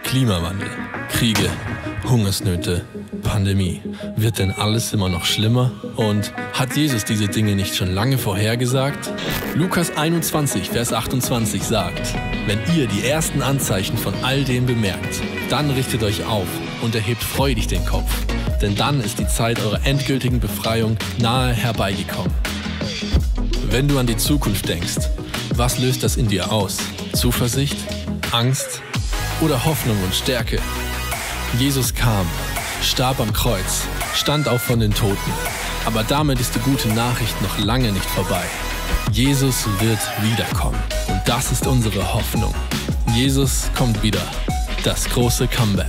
Klimawandel, Kriege, Hungersnöte, Pandemie. Wird denn alles immer noch schlimmer? Und hat Jesus diese Dinge nicht schon lange vorhergesagt? Lukas 21, Vers 28 sagt: Wenn ihr die ersten Anzeichen von all dem bemerkt, dann richtet euch auf und erhebt freudig den Kopf, denn dann ist die Zeit eurer endgültigen Befreiung nahe herbeigekommen. Wenn du an die Zukunft denkst, was löst das in dir aus? Zuversicht? Angst? Oder Hoffnung und Stärke? Jesus kam, starb am Kreuz, stand auf von den Toten. Aber damit ist die gute Nachricht noch lange nicht vorbei. Jesus wird wiederkommen. Und das ist unsere Hoffnung. Jesus kommt wieder. Das große Comeback.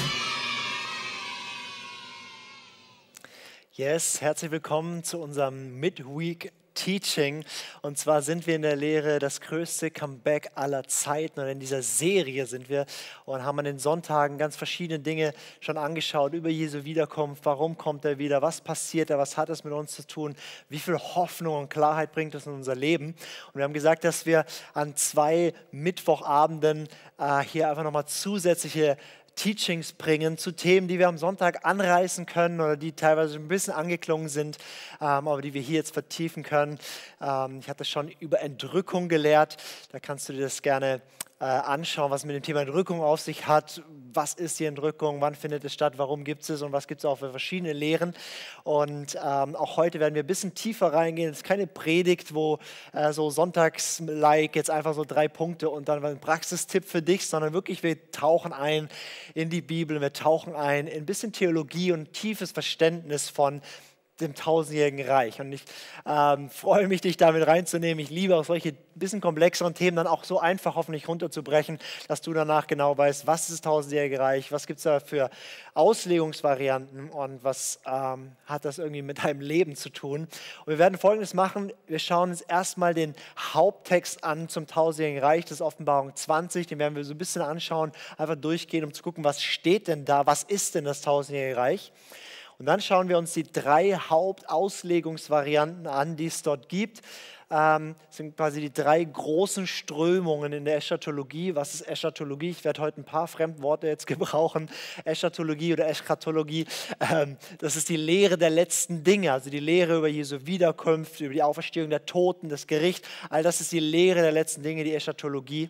Yes, herzlich willkommen zu unserem Midweek Teaching. Und zwar sind wir in der Lehre das größte Comeback aller Zeiten. Und in dieser Serie sind wir und haben an den Sonntagen ganz verschiedene Dinge schon angeschaut über Jesu Wiederkunft. Warum kommt er wieder? Was passiert da? Was hat es mit uns zu tun? Wie viel Hoffnung und Klarheit bringt es in unser Leben? Und wir haben gesagt, dass wir an 2 Mittwochabenden hier einfach nochmal zusätzliche Teachings bringen zu Themen, die wir am Sonntag anreißen können oder die teilweise ein bisschen angeklungen sind, aber die wir hier jetzt vertiefen können. Ich hatte schon über Entrückung gelehrt, da kannst du dir das gerne anschauen, was mit dem Thema Entrückung auf sich hat. Was ist die Entrückung, wann findet es statt, warum gibt es und was gibt es auch für verschiedene Lehren. Und auch heute werden wir ein bisschen tiefer reingehen. Es ist keine Predigt, wo so sonntags-like jetzt einfach so 3 Punkte und dann ein Praxistipp für dich, sondern wirklich wir tauchen ein in die Bibel, wir tauchen ein in ein bisschen Theologie und tiefes Verständnis von dem 1000-jährigen Reich. Und ich freue mich, dich damit reinzunehmen. Ich liebe auch solche bisschen komplexeren Themen dann auch so einfach hoffentlich runterzubrechen, dass du danach genau weißt, was ist das 1000-jährige Reich, was gibt es da für Auslegungsvarianten und was hat das irgendwie mit deinem Leben zu tun. Und wir werden Folgendes machen. Wir schauen uns erstmal den Haupttext an zum 1000-jährigen Reich, das ist Offenbarung 20. Den werden wir so ein bisschen anschauen, einfach durchgehen, um zu gucken, was steht denn da, was ist denn das 1000-jährige Reich. Und dann schauen wir uns die 3 Hauptauslegungsvarianten an, die es dort gibt. Das sind quasi die 3 großen Strömungen in der Eschatologie. Was ist Eschatologie? Ich werde heute ein paar Fremdworte jetzt gebrauchen. Eschatologie oder Eschatologie, das ist die Lehre der letzten Dinge, also die Lehre über Jesu Wiederkunft, über die Auferstehung der Toten, das Gericht. All das ist die Lehre der letzten Dinge, die Eschatologie.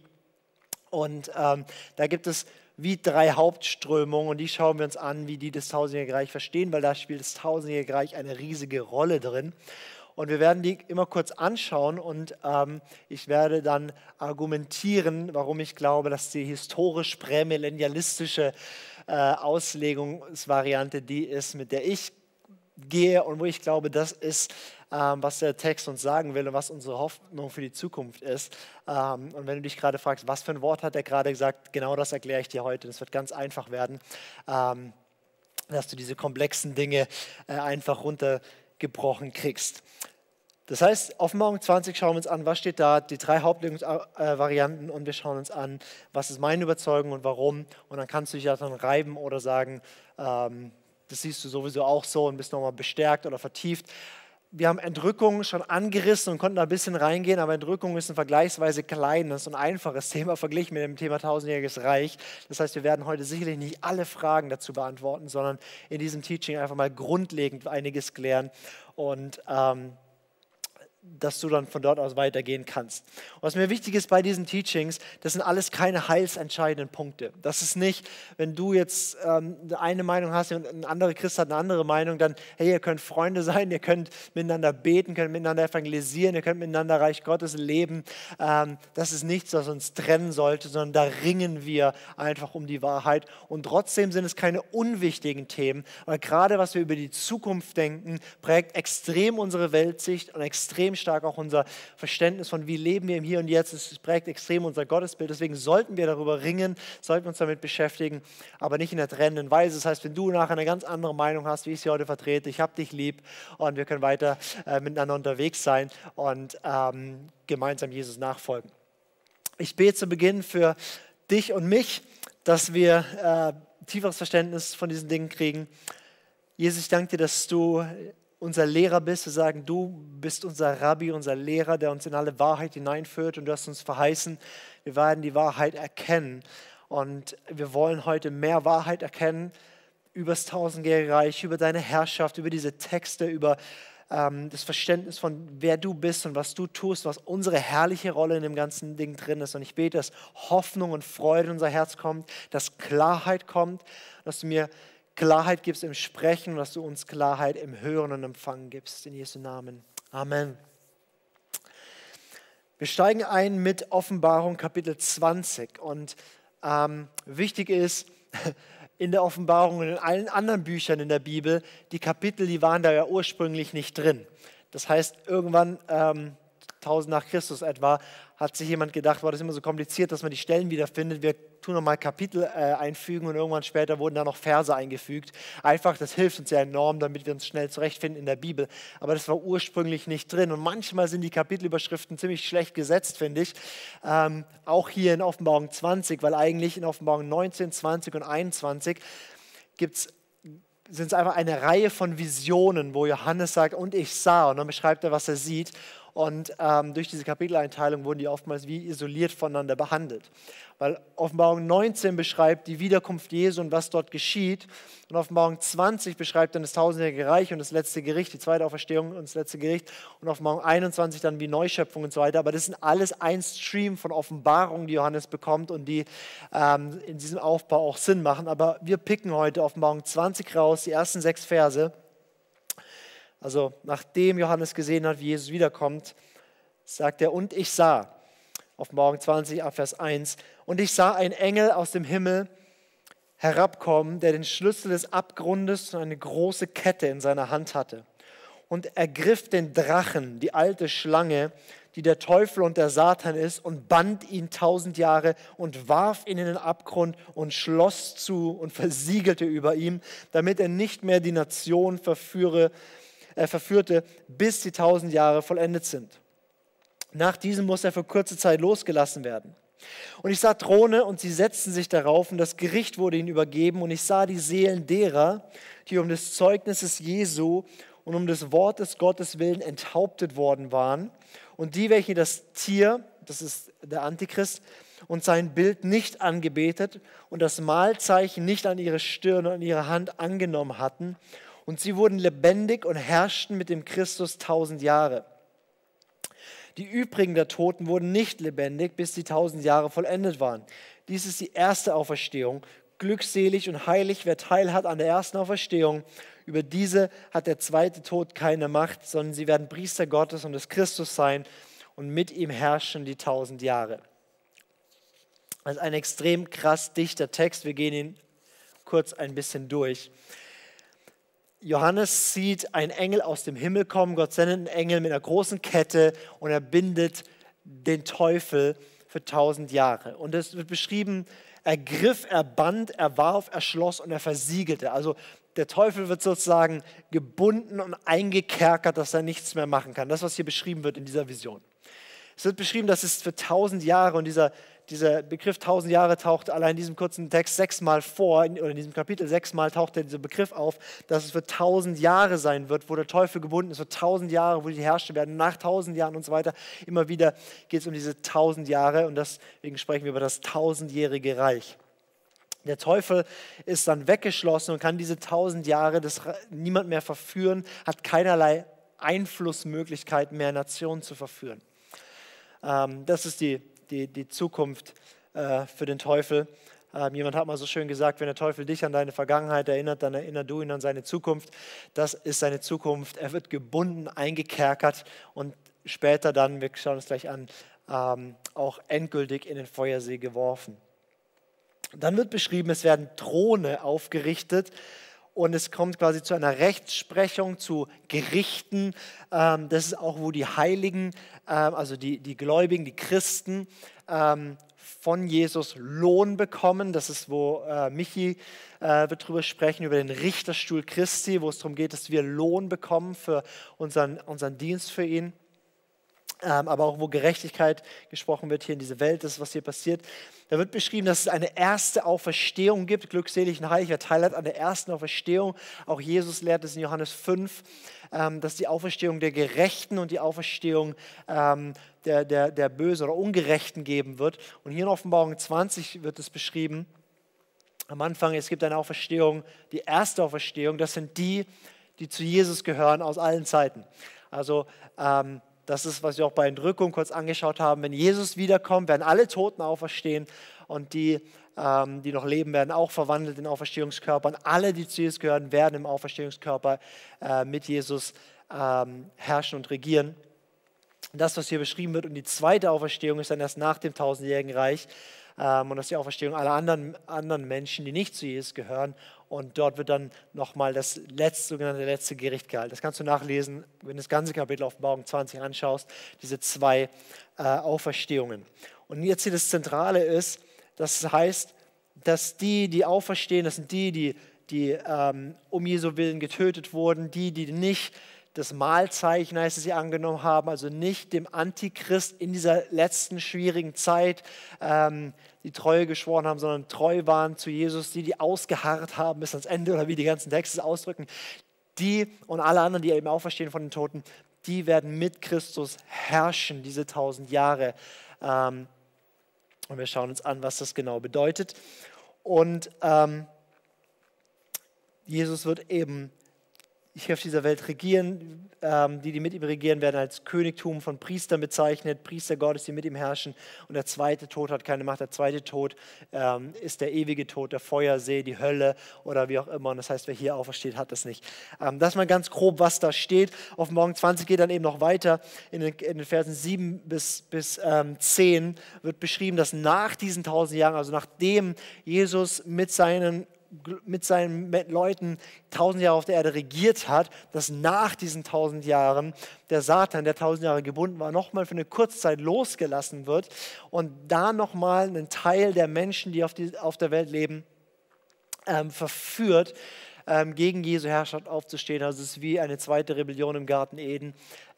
Und da gibt es wie 3 Hauptströmungen und die schauen wir uns an, wie die das 1000-jährige Reich verstehen, weil da spielt das 1000-jährige Reich eine riesige Rolle drin. Und wir werden die immer kurz anschauen und ich werde dann argumentieren, warum ich glaube, dass die historisch prämillennialistische Auslegungsvariante die ist, mit der ich gehe und wo ich glaube, das ist, was der Text uns sagen will und was unsere Hoffnung für die Zukunft ist. Und wenn du dich gerade fragst, was für ein Wort hat er gerade gesagt, genau das erkläre ich dir heute. Das wird ganz einfach werden, dass du diese komplexen Dinge einfach runtergebrochen kriegst. Das heißt, Offenbarung 20 schauen wir uns an, was steht da, die 3 Hauptlegungsvarianten und wir schauen uns an, was ist meine Überzeugung und warum. Und dann kannst du dich daran reiben oder sagen, das siehst du sowieso auch so und bist nochmal bestärkt oder vertieft. Wir haben Entrückung schon angerissen und konnten da ein bisschen reingehen, aber Entrückung ist ein vergleichsweise kleines und einfaches Thema verglichen mit dem Thema 1000-jähriges Reich. Das heißt, wir werden heute sicherlich nicht alle Fragen dazu beantworten, sondern in diesem Teaching einfach mal grundlegend einiges klären und dass du dann von dort aus weitergehen kannst. Und was mir wichtig ist bei diesen Teachings, das sind alles keine heilsentscheidenden Punkte. Das ist nicht, wenn du jetzt eine Meinung hast und ein anderer Christ hat eine andere Meinung, dann, hey, ihr könnt Freunde sein, ihr könnt miteinander beten, könnt miteinander evangelisieren, ihr könnt miteinander Reich Gottes leben. Das ist nichts, was uns trennen sollte, sondern da ringen wir einfach um die Wahrheit. Und trotzdem sind es keine unwichtigen Themen, weil gerade was wir über die Zukunft denken, prägt extrem unsere Weltsicht und extrem stark auch unser Verständnis von, wie leben wir im Hier und Jetzt. Es prägt extrem unser Gottesbild. Deswegen sollten wir darüber ringen, sollten uns damit beschäftigen, aber nicht in der trennenden Weise. Das heißt, wenn du nachher eine ganz andere Meinung hast, wie ich sie heute vertrete, ich habe dich lieb und wir können weiter miteinander unterwegs sein und gemeinsam Jesus nachfolgen. Ich bete zu Beginn für dich und mich, dass wir tieferes Verständnis von diesen Dingen kriegen. Jesus, ich danke dir, dass du unser Lehrer bist. Wir sagen, du bist unser Rabbi, unser Lehrer, der uns in alle Wahrheit hineinführt und du hast uns verheißen, wir werden die Wahrheit erkennen. Und wir wollen heute mehr Wahrheit erkennen über das tausendjährige Reich, über deine Herrschaft, über diese Texte, über das Verständnis von wer du bist und was du tust, was unsere herrliche Rolle in dem ganzen Ding drin ist. Und ich bete, dass Hoffnung und Freude in unser Herz kommt, dass Klarheit kommt, dass du mir Klarheit gibst im Sprechen und dass du uns Klarheit im Hören und Empfangen gibst. In Jesu Namen. Amen. Wir steigen ein mit Offenbarung Kapitel 20 und wichtig ist, in der Offenbarung und in allen anderen Büchern in der Bibel, die Kapitel, die waren da ja ursprünglich nicht drin. Das heißt, irgendwann, 1000 nach Christus etwa, hat sich jemand gedacht, war das immer so kompliziert, dass man die Stellen wiederfindet. Wir tun nochmal Kapitel einfügen und irgendwann später wurden da noch Verse eingefügt. Einfach, das hilft uns ja enorm, damit wir uns schnell zurechtfinden in der Bibel. Aber das war ursprünglich nicht drin. Und manchmal sind die Kapitelüberschriften ziemlich schlecht gesetzt, finde ich. Auch hier in Offenbarung 20, weil eigentlich in Offenbarung 19, 20 und 21 sind es einfach eine Reihe von Visionen, wo Johannes sagt, und ich sah, und dann beschreibt er, was er sieht. Und durch diese Kapiteleinteilung wurden die oftmals wie isoliert voneinander behandelt. Weil Offenbarung 19 beschreibt die Wiederkunft Jesu und was dort geschieht. Und Offenbarung 20 beschreibt dann das tausendjährige Reich und das letzte Gericht, die zweite Auferstehung und das letzte Gericht. Und Offenbarung 21 dann wie Neuschöpfung und so weiter. Aber das sind alles ein Stream von Offenbarungen, die Johannes bekommt und die in diesem Aufbau auch Sinn machen. Aber wir picken heute Offenbarung 20 raus, die ersten 6 Verse. Also nachdem Johannes gesehen hat, wie Jesus wiederkommt, sagt er, und ich sah, Offenbarung 20, Vers 1, und ich sah einen Engel aus dem Himmel herabkommen, der den Schlüssel des Abgrundes und eine große Kette in seiner Hand hatte. Und ergriff den Drachen, die alte Schlange, die der Teufel und der Satan ist, und band ihn 1000 Jahre und warf ihn in den Abgrund und schloss zu und versiegelte über ihm, damit er nicht mehr die Nation verführte, bis die 1000 Jahre vollendet sind. Nach diesem muss er für kurze Zeit losgelassen werden. Und ich sah Throne und sie setzten sich darauf und das Gericht wurde ihnen übergeben und ich sah die Seelen derer, die um des Zeugnisses Jesu und um des Wortes Gottes willen enthauptet worden waren und die, welche das Tier, das ist der Antichrist, und sein Bild nicht angebetet und das Mahlzeichen nicht an ihre Stirn und an ihre Hand angenommen hatten. Und sie wurden lebendig und herrschten mit dem Christus 1000 Jahre. Die übrigen der Toten wurden nicht lebendig, bis die 1000 Jahre vollendet waren. Dies ist die erste Auferstehung. Glückselig und heilig, wer Teil hat an der ersten Auferstehung. Über diese hat der zweite Tod keine Macht, sondern sie werden Priester Gottes und des Christus sein und mit ihm herrschen die 1000 Jahre. Das ist ein extrem krass dichter Text. Wir gehen ihn kurz ein bisschen durch. Johannes sieht einen Engel aus dem Himmel kommen. Gott sendet einen Engel mit einer großen Kette und er bindet den Teufel für 1000 Jahre. Und es wird beschrieben, er griff, er band, er warf, er schloss und er versiegelte. Also der Teufel wird sozusagen gebunden und eingekerkert, dass er nichts mehr machen kann. Das, was hier beschrieben wird in dieser Vision. Es wird beschrieben, dass es für 1000 Jahre und dieser Begriff 1000 Jahre taucht allein in diesem kurzen Text 6-mal vor, oder in diesem Kapitel 6-mal taucht dieser Begriff auf, dass es für 1000 Jahre sein wird, wo der Teufel gebunden ist, für 1000 Jahre, wo die herrscht werden, nach 1000 Jahren und so weiter. Immer wieder geht es um diese 1000 Jahre und deswegen sprechen wir über das 1000-jährige Reich. Der Teufel ist dann weggeschlossen und kann diese 1000 Jahre niemand mehr verführen, hat keinerlei Einflussmöglichkeit mehr, Nationen zu verführen. Das ist die Zukunft für den Teufel. Jemand hat mal so schön gesagt, wenn der Teufel dich an deine Vergangenheit erinnert, dann erinnerst du ihn an seine Zukunft. Das ist seine Zukunft. Er wird gebunden, eingekerkert und später dann, wir schauen uns gleich an, auch endgültig in den Feuersee geworfen. Dann wird beschrieben, es werden Throne aufgerichtet und es kommt quasi zu einer Rechtsprechung, zu Gerichten. Das ist auch, wo die Heiligen, also die Gläubigen, die Christen von Jesus Lohn bekommen. Das ist, wo Michi wird drüber sprechen, über den Richterstuhl Christi, wo es darum geht, dass wir Lohn bekommen für unseren Dienst für ihn. aber auch wo Gerechtigkeit gesprochen wird hier in dieser Welt, das ist, was hier passiert. Da wird beschrieben, dass es eine erste Auferstehung gibt. Glückselig und heilig, wer Teil hat an der ersten Auferstehung. Auch Jesus lehrt es in Johannes 5, dass die Auferstehung der Gerechten und die Auferstehung der Bösen oder Ungerechten geben wird. Und hier in Offenbarung 20 wird es beschrieben, am Anfang, es gibt eine Auferstehung, die erste Auferstehung, das sind die zu Jesus gehören aus allen Zeiten. Also das ist, was wir auch bei Entrückung kurz angeschaut haben. Wenn Jesus wiederkommt, werden alle Toten auferstehen und die noch leben, werden auch verwandelt in Auferstehungskörpern. Alle, die zu Jesus gehören, werden im Auferstehungskörper mit Jesus herrschen und regieren. Das, was hier beschrieben wird, und die zweite Auferstehung ist dann erst nach dem tausendjährigen Reich. Und das ist die Auferstehung aller anderen Menschen, die nicht zu Jesus gehören. Und dort wird dann nochmal das sogenannte letzte Gericht gehalten. Das kannst du nachlesen, wenn du das ganze Kapitel Offenbarung 20 anschaust, diese zwei Auferstehungen. Und jetzt hier das Zentrale ist, das heißt, dass die auferstehen, das sind die um Jesu Willen getötet wurden, die nicht das Mahlzeichen, heißt es, sie angenommen haben, also nicht dem Antichrist in dieser letzten schwierigen Zeit die Treue geschworen haben, sondern treu waren zu Jesus, die ausgeharrt haben bis ans Ende, oder wie die ganzen Texte ausdrücken. Die und alle anderen, die eben auferstehen von den Toten, die werden mit Christus herrschen, diese 1000 Jahre. Und wir schauen uns an, was das genau bedeutet. Und Jesus wird eben hier auf dieser Welt regieren. Die mit ihm regieren, werden als Königtum von Priestern bezeichnet. Priester Gottes, die mit ihm herrschen. Und der zweite Tod hat keine Macht. Der zweite Tod ist der ewige Tod, der Feuersee, die Hölle oder wie auch immer. Und das heißt, wer hier aufersteht, hat das nicht. Das ist mal ganz grob, was da steht. Offenbarung 20 geht dann eben noch weiter. In den Versen 7 bis 10 wird beschrieben, dass nach diesen 1000 Jahren, also nachdem Jesus mit seinen Leuten 1000 Jahre auf der Erde regiert hat, dass nach diesen 1000 Jahren der Satan, der 1000 Jahre gebunden war, nochmal für eine Kurzzeit losgelassen wird und da nochmal einen Teil der Menschen, die auf der Welt leben, verführt, gegen Jesu Herrschaft aufzustehen. Also es ist wie eine zweite Rebellion im Garten Eden.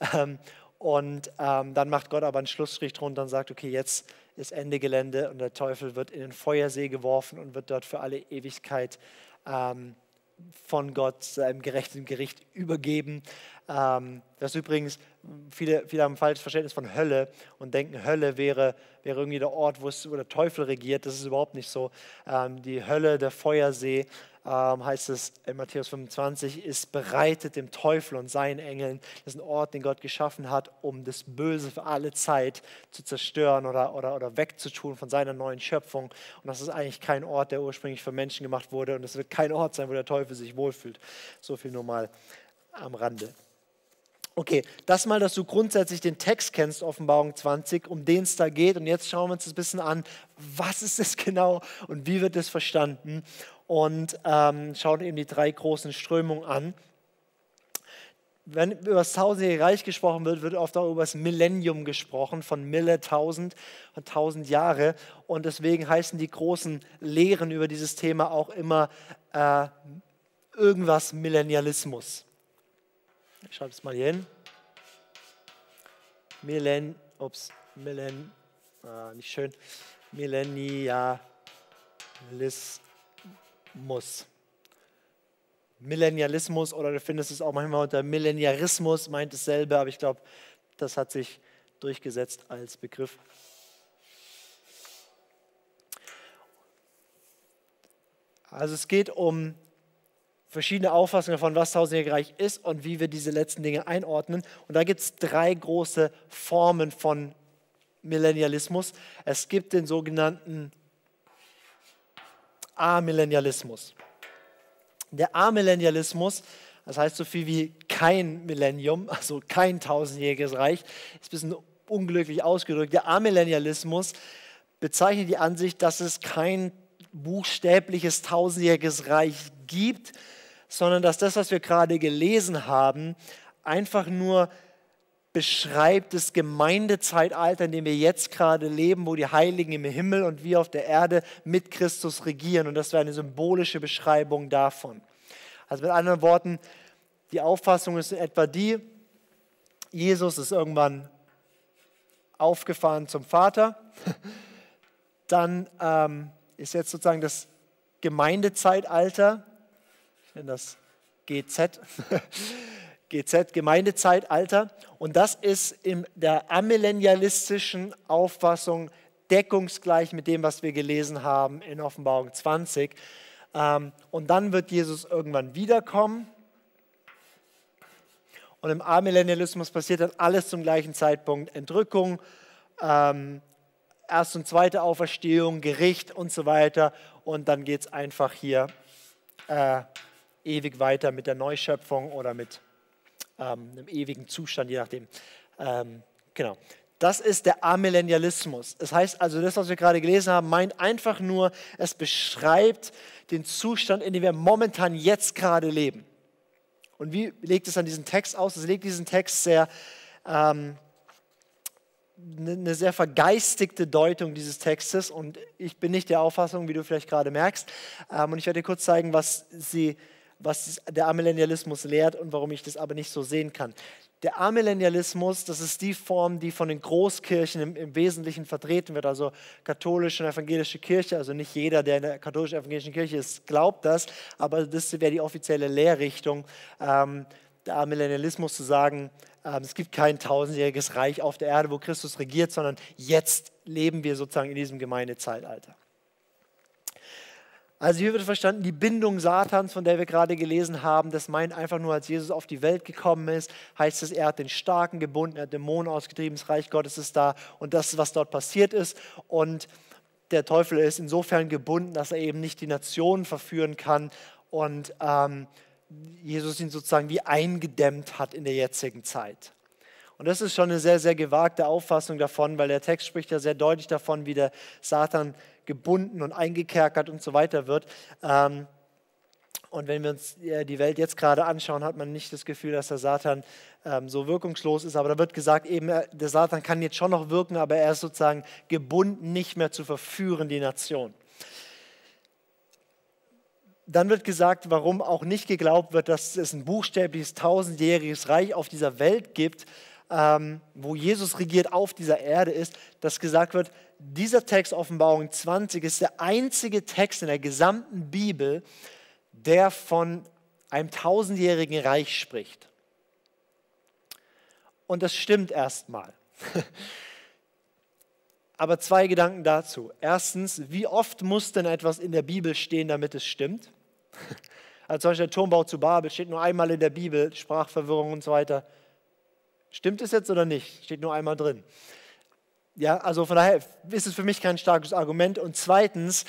Und dann macht Gott aber einen Schlussstrich drunter und sagt, okay, jetzt ist Ende Gelände und der Teufel wird in den Feuersee geworfen und wird dort für alle Ewigkeit von Gott seinem gerechten Gericht übergeben. Das übrigens, viele haben ein falsches Verständnis von Hölle und denken, Hölle wäre irgendwie der Ort, wo der Teufel regiert. Das ist überhaupt nicht so. Die Hölle, der Feuersee, heißt es in Matthäus 25, ist bereitet dem Teufel und seinen Engeln. Das ist ein Ort, den Gott geschaffen hat, um das Böse für alle Zeit zu zerstören oder wegzutun von seiner neuen Schöpfung. Und das ist eigentlich kein Ort, der ursprünglich für Menschen gemacht wurde. Und es wird kein Ort sein, wo der Teufel sich wohlfühlt. So viel nur mal am Rande. Okay, das mal, dass du grundsätzlich den Text kennst, Offenbarung 20, um den es da geht. Und jetzt schauen wir uns ein bisschen an, was ist es genau und wie wird es verstanden. Und schauen eben die drei großen Strömungen an. Wenn über das tausendjährige Reich gesprochen wird, wird oft auch über das Millennium gesprochen, von Mille, 1000 und 1000 Jahre. Und deswegen heißen die großen Lehren über dieses Thema auch immer irgendwas Millennialismus. Ich schreibe es mal hier hin. Nicht schön. Millennialismus. Millennialismus, oder du findest es auch manchmal unter Millenniarismus, meint dasselbe, aber ich glaube, das hat sich durchgesetzt als Begriff. Also es geht um verschiedene Auffassungen davon, was tausendjährige Reich ist und wie wir diese letzten Dinge einordnen. Und da gibt es drei große Formen von Millennialismus. Es gibt den sogenannten Amillennialismus. Der Amillennialismus, das heißt so viel wie kein Millennium, also kein tausendjähriges Reich, ist ein bisschen unglücklich ausgedrückt. Der Amillennialismus bezeichnet die Ansicht, dass es kein buchstäbliches tausendjähriges Reich gibt, sondern dass das, was wir gerade gelesen haben, einfach nur beschreibt das Gemeindezeitalter, in dem wir jetzt gerade leben, wo die Heiligen im Himmel und wir auf der Erde mit Christus regieren. Und das wäre eine symbolische Beschreibung davon. Also mit anderen Worten, die Auffassung ist etwa die, Jesus ist irgendwann aufgefahren zum Vater. Dann ist jetzt sozusagen das Gemeindezeitalter, ich nenne das GZ, Gemeindezeitalter. Und das ist in der amillennialistischen Auffassung deckungsgleich mit dem, was wir gelesen haben in Offenbarung 20. Und dann wird Jesus irgendwann wiederkommen. Und im Amillennialismus passiert dann alles zum gleichen Zeitpunkt. Entrückung, erste und zweite Auferstehung, Gericht und so weiter. Und dann geht es einfach hier ewig weiter mit der Neuschöpfung oder mit einem ewigen Zustand, je nachdem. Genau. Das ist der Amillennialismus. Das heißt also, das, was wir gerade gelesen haben, meint einfach nur, es beschreibt den Zustand, in dem wir momentan jetzt gerade leben. Und wie legt es an diesen Text aus? Es legt diesen Text eine sehr vergeistigte Deutung dieses Textes. Und ich bin nicht der Auffassung, wie du vielleicht gerade merkst. Und ich werde dir kurz zeigen, was der Amillennialismus lehrt und warum ich das aber nicht so sehen kann. Der Amillennialismus, das ist die Form, die von den Großkirchen im Wesentlichen vertreten wird, also katholische und evangelische Kirche. Also nicht jeder, der in der katholischen evangelischen Kirche ist, glaubt das, aber das wäre die offizielle Lehrrichtung. Der Amillennialismus zu sagen, es gibt kein 1000-jähriges Reich auf der Erde, wo Christus regiert, sondern jetzt leben wir sozusagen in diesem Gemeindezeitalter. Also hier wird verstanden, die Bindung Satans, von der wir gerade gelesen haben, das meint einfach nur, als Jesus auf die Welt gekommen ist, heißt es, er hat den Starken gebunden, er hat Dämonen ausgetrieben, das Reich Gottes ist da und das ist, was dort passiert ist. Und der Teufel ist insofern gebunden, dass er eben nicht die Nationen verführen kann und Jesus ihn sozusagen wie eingedämmt hat in der jetzigen Zeit. Und das ist schon eine sehr, sehr gewagte Auffassung davon, weil der Text spricht ja sehr deutlich davon, wie der Satan gebunden und eingekerkert und so weiter wird. Und wenn wir uns die Welt jetzt gerade anschauen, hat man nicht das Gefühl, dass der Satan so wirkungslos ist. Aber da wird gesagt, eben der Satan kann jetzt schon noch wirken, aber er ist sozusagen gebunden, nicht mehr zu verführen, die Nation. Dann wird gesagt, warum auch nicht geglaubt wird, dass es ein buchstäbliches 1000-jähriges Reich auf dieser Welt gibt, wo Jesus regiert auf dieser Erde ist, dass gesagt wird, dieser Text Offenbarung 20 ist der einzige Text in der gesamten Bibel, der von einem 1000-jährigen Reich spricht. Und das stimmt erstmal. Aber zwei Gedanken dazu. Erstens, wie oft muss denn etwas in der Bibel stehen, damit es stimmt? Also zum Beispiel der Turmbau zu Babel steht nur einmal in der Bibel, Sprachverwirrung und so weiter. Stimmt es jetzt oder nicht? Steht nur einmal drin. Ja, also von daher ist es für mich kein starkes Argument. Und zweitens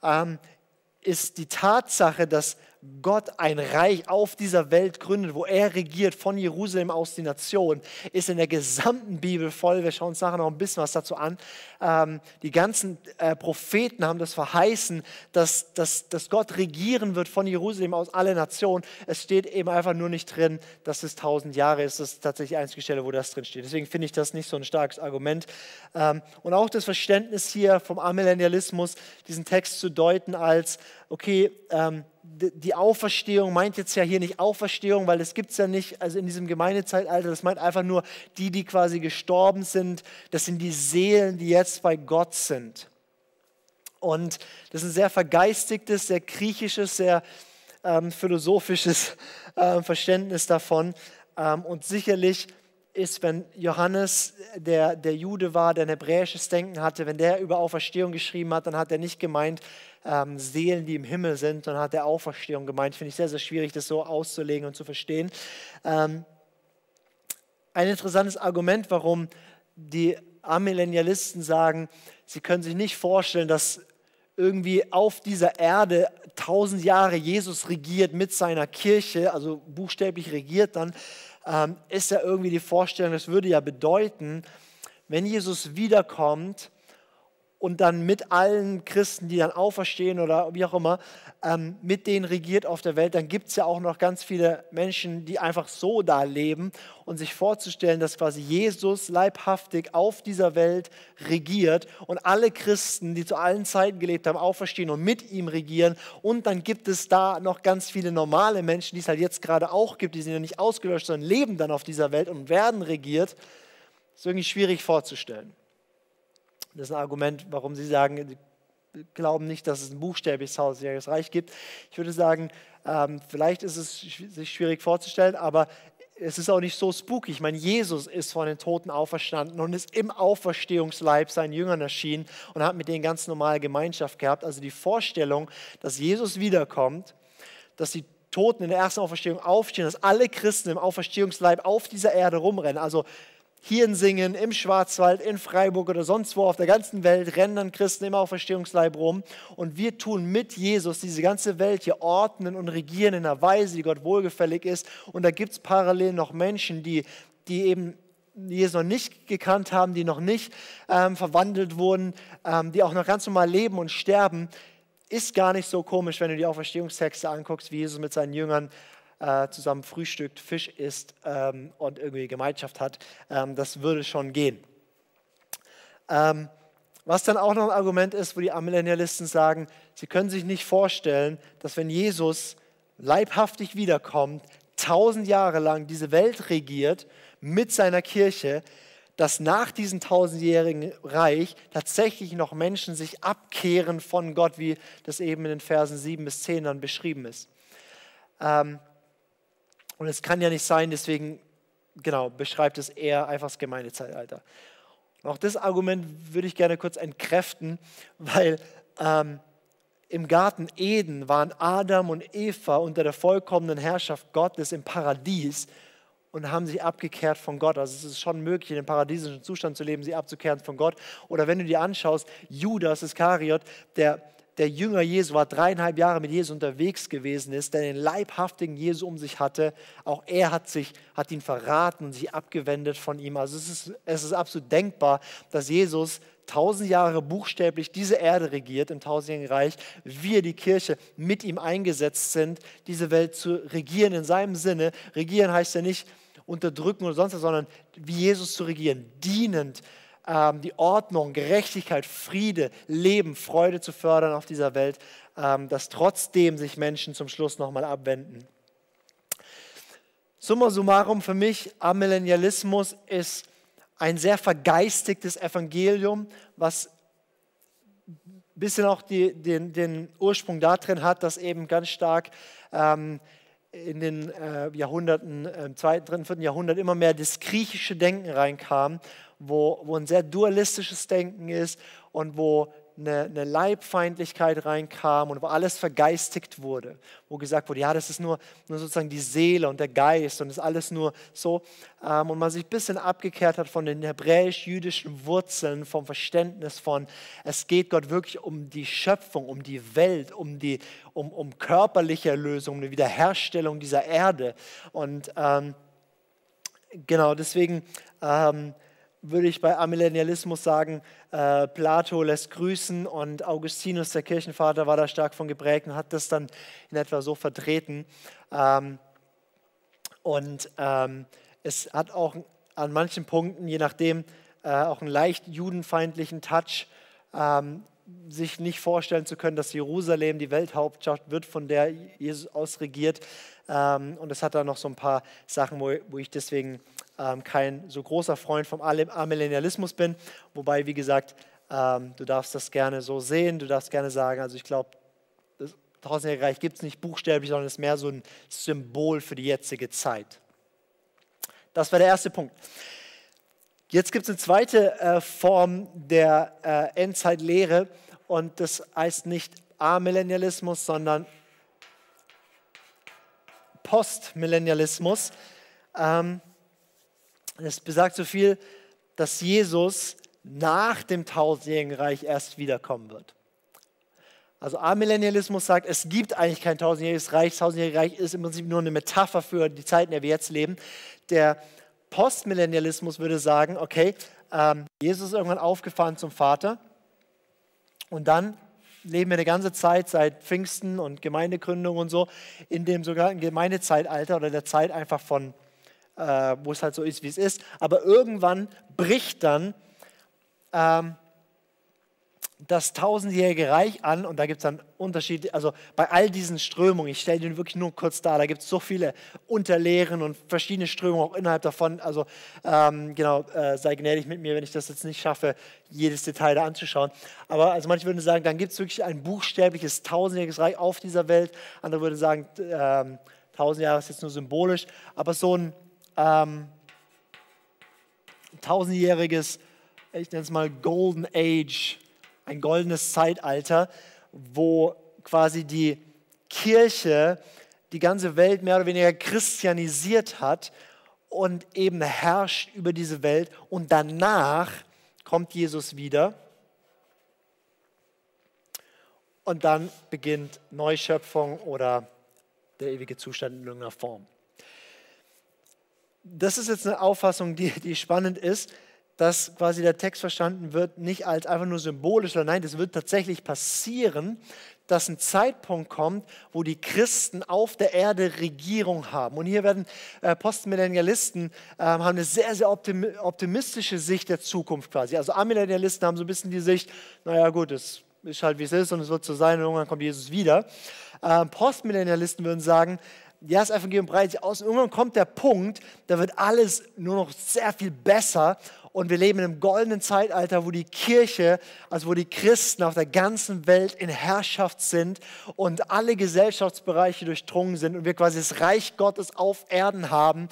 ist die Tatsache, dass Gott ein Reich auf dieser Welt gründet, wo er regiert von Jerusalem aus die Nation, ist in der gesamten Bibel voll. Wir schauen uns nachher noch ein bisschen was dazu an. Die ganzen Propheten haben das verheißen, dass Gott regieren wird von Jerusalem aus alle Nationen. Es steht eben einfach nur nicht drin, dass es 1000 Jahre ist. Das ist tatsächlich die einzige Stelle, wo das drin steht. Deswegen finde ich das nicht so ein starkes Argument. Und auch das Verständnis hier vom Amillennialismus, diesen Text zu deuten als, okay, die Auferstehung meint jetzt ja hier nicht Auferstehung, weil das gibt es ja nicht, also in diesem Gemeindezeitalter, das meint einfach nur die quasi gestorben sind, das sind die Seelen, die jetzt bei Gott sind. Und das ist ein sehr vergeistigtes, sehr griechisches, sehr philosophisches Verständnis davon. Und sicherlich ist, wenn Johannes, der Jude war, der ein hebräisches Denken hatte, wenn der über Auferstehung geschrieben hat, dann hat er nicht gemeint, Seelen, die im Himmel sind, sondern hat er Auferstehung gemeint. Finde ich sehr, sehr schwierig, das so auszulegen und zu verstehen. Ein interessantes Argument, warum die Amillennialisten sagen, sie können sich nicht vorstellen, dass irgendwie auf dieser Erde 1000 Jahre Jesus regiert mit seiner Kirche, also buchstäblich regiert dann, ist ja irgendwie die Vorstellung, das würde ja bedeuten, wenn Jesus wiederkommt und dann mit allen Christen, die dann auferstehen oder wie auch immer, mit denen regiert auf der Welt, dann gibt es ja auch noch ganz viele Menschen, die einfach so da leben und sich vorzustellen, dass quasi Jesus leibhaftig auf dieser Welt regiert und alle Christen, die zu allen Zeiten gelebt haben, auferstehen und mit ihm regieren und dann gibt es da noch ganz viele normale Menschen, die es halt jetzt gerade auch gibt, die sind ja nicht ausgelöscht, sondern leben dann auf dieser Welt und werden regiert. Das ist irgendwie schwierig vorzustellen. Das ist ein Argument, warum sie sagen, sie glauben nicht, dass es ein buchstäbliches tausendjähriges Reich gibt. Ich würde sagen, vielleicht ist es sich schwierig vorzustellen, aber es ist auch nicht so spooky. Ich meine, Jesus ist von den Toten auferstanden und ist im Auferstehungsleib seinen Jüngern erschienen und hat mit denen ganz normale Gemeinschaft gehabt. Also die Vorstellung, dass Jesus wiederkommt, dass die Toten in der ersten Auferstehung aufstehen, dass alle Christen im Auferstehungsleib auf dieser Erde rumrennen. Also hier in Singen, im Schwarzwald, in Freiburg oder sonst wo auf der ganzen Welt rennen dann Christen im Auferstehungsleib rum. Und wir tun mit Jesus diese ganze Welt hier ordnen und regieren in einer Weise, die Gott wohlgefällig ist. Und da gibt es parallel noch Menschen, die eben Jesus noch nicht gekannt haben, die noch nicht verwandelt wurden, die auch noch ganz normal leben und sterben. Ist gar nicht so komisch, wenn du die Auferstehungstexte anguckst, wie Jesus mit seinen Jüngern zusammen frühstückt, Fisch isst und irgendwie Gemeinschaft hat. Das würde schon gehen. Was dann auch noch ein Argument ist, wo die Amillennialisten sagen, sie können sich nicht vorstellen, dass wenn Jesus leibhaftig wiederkommt, 1000 Jahre lang diese Welt regiert mit seiner Kirche, dass nach diesem 1000-jährigen Reich tatsächlich noch Menschen sich abkehren von Gott, wie das eben in den Versen 7 bis 10 dann beschrieben ist. Und es kann ja nicht sein, deswegen beschreibt es eher einfach das Gemeindezeitalter. Und auch das Argument würde ich gerne kurz entkräften, weil im Garten Eden waren Adam und Eva unter der vollkommenen Herrschaft Gottes im Paradies und haben sich abgekehrt von Gott. Also es ist schon möglich, in dem paradiesischen Zustand zu leben, sich abzukehren von Gott. Oder wenn du dir anschaust, Judas Iskariot, der Jünger Jesu war 3,5 Jahre mit Jesus unterwegs gewesen ist, der den leibhaftigen Jesu um sich hatte. Auch er hat ihn verraten und sich abgewendet von ihm. Also es ist absolut denkbar, dass Jesus 1000 Jahre buchstäblich diese Erde regiert im 1000-jährigen Reich, wir die Kirche mit ihm eingesetzt sind, diese Welt zu regieren in seinem Sinne. Regieren heißt ja nicht unterdrücken oder sonst was, sondern wie Jesus zu regieren, dienend, die Ordnung, Gerechtigkeit, Friede, Leben, Freude zu fördern auf dieser Welt, dass trotzdem sich Menschen zum Schluss nochmal abwenden. Summa summarum für mich, Amillennialismus ist ein sehr vergeistigtes Evangelium, was ein bisschen auch den Ursprung darin hat, dass eben ganz stark in den Jahrhunderten, im 2., 3., 4. Jahrhundert immer mehr das griechische Denken reinkam, wo ein sehr dualistisches Denken ist und wo eine Leibfeindlichkeit reinkam und wo alles vergeistigt wurde, wo gesagt wurde, ja, das ist nur sozusagen die Seele und der Geist und das ist alles nur so. Und man sich ein bisschen abgekehrt hat von den hebräisch-jüdischen Wurzeln, vom Verständnis von, es geht Gott wirklich um die Schöpfung, um die Welt, um körperliche Erlösung, um eine Wiederherstellung dieser Erde. Und deswegen würde ich bei Amillennialismus sagen, Plato lässt grüßen und Augustinus, der Kirchenvater, war da stark von geprägt und hat das dann in etwa so vertreten. Es hat auch an manchen Punkten, je nachdem, auch einen leicht judenfeindlichen Touch, sich nicht vorstellen zu können, dass Jerusalem die Welthauptstadt wird, von der Jesus aus regiert. Und es hat da noch so ein paar Sachen, wo ich deswegen kein so großer Freund vom Amillennialismus bin. Wobei, wie gesagt, du darfst das gerne so sehen, du darfst gerne sagen, also ich glaube, das 1000-jährige Reich gibt es nicht buchstäblich, sondern es ist mehr so ein Symbol für die jetzige Zeit. Das war der erste Punkt. Jetzt gibt es eine zweite Form der Endzeitlehre und das heißt nicht Amillennialismus, sondern Postmillennialismus. Das besagt so viel, dass Jesus nach dem 1000-jährigen Reich erst wiederkommen wird. Also Amillennialismus sagt, es gibt eigentlich kein 1000-jähriges Reich. Das 1000-jährige Reich ist im Prinzip nur eine Metapher für die Zeit, in der wir jetzt leben. Der Postmillennialismus würde sagen, okay, Jesus ist irgendwann aufgefahren zum Vater und dann leben wir eine ganze Zeit seit Pfingsten und Gemeindegründung und so in dem sogenannten Gemeindezeitalter oder der Zeit einfach von, wo es halt so ist, wie es ist. Aber irgendwann bricht dann das tausendjährige Reich an und da gibt es dann Unterschiede, also bei all diesen Strömungen, ich stelle den wirklich nur kurz dar, da gibt es so viele Unterlehren und verschiedene Strömungen auch innerhalb davon, also sei gnädig mit mir, wenn ich das jetzt nicht schaffe, jedes Detail da anzuschauen, aber also manche würden sagen, dann gibt es wirklich ein buchstäbliches tausendjähriges Reich auf dieser Welt, andere würden sagen, 1000 Jahre ist jetzt nur symbolisch, aber so ein tausendjähriges, ich nenne es mal Golden Age, ein goldenes Zeitalter, wo quasi die Kirche die ganze Welt mehr oder weniger christianisiert hat und eben herrscht über diese Welt. Und danach kommt Jesus wieder und dann beginnt Neuschöpfung oder der ewige Zustand in irgendeiner Form. Das ist jetzt eine Auffassung, die spannend ist, dass quasi der Text verstanden wird, nicht als einfach nur symbolisch, sondern nein, das wird tatsächlich passieren, dass ein Zeitpunkt kommt, wo die Christen auf der Erde Regierung haben. Und hier werden Postmillennialisten haben eine sehr, sehr optimistische Sicht der Zukunft quasi. Also Amillennialisten haben so ein bisschen die Sicht, naja gut, es ist halt wie es ist und es wird so sein und irgendwann kommt Jesus wieder. Postmillennialisten würden sagen, ja, das Evangelium breitet sich aus und irgendwann kommt der Punkt, da wird alles nur noch sehr viel besser und wir leben in einem goldenen Zeitalter, wo die Kirche, also wo die Christen auf der ganzen Welt in Herrschaft sind und alle Gesellschaftsbereiche durchdrungen sind und wir quasi das Reich Gottes auf Erden haben,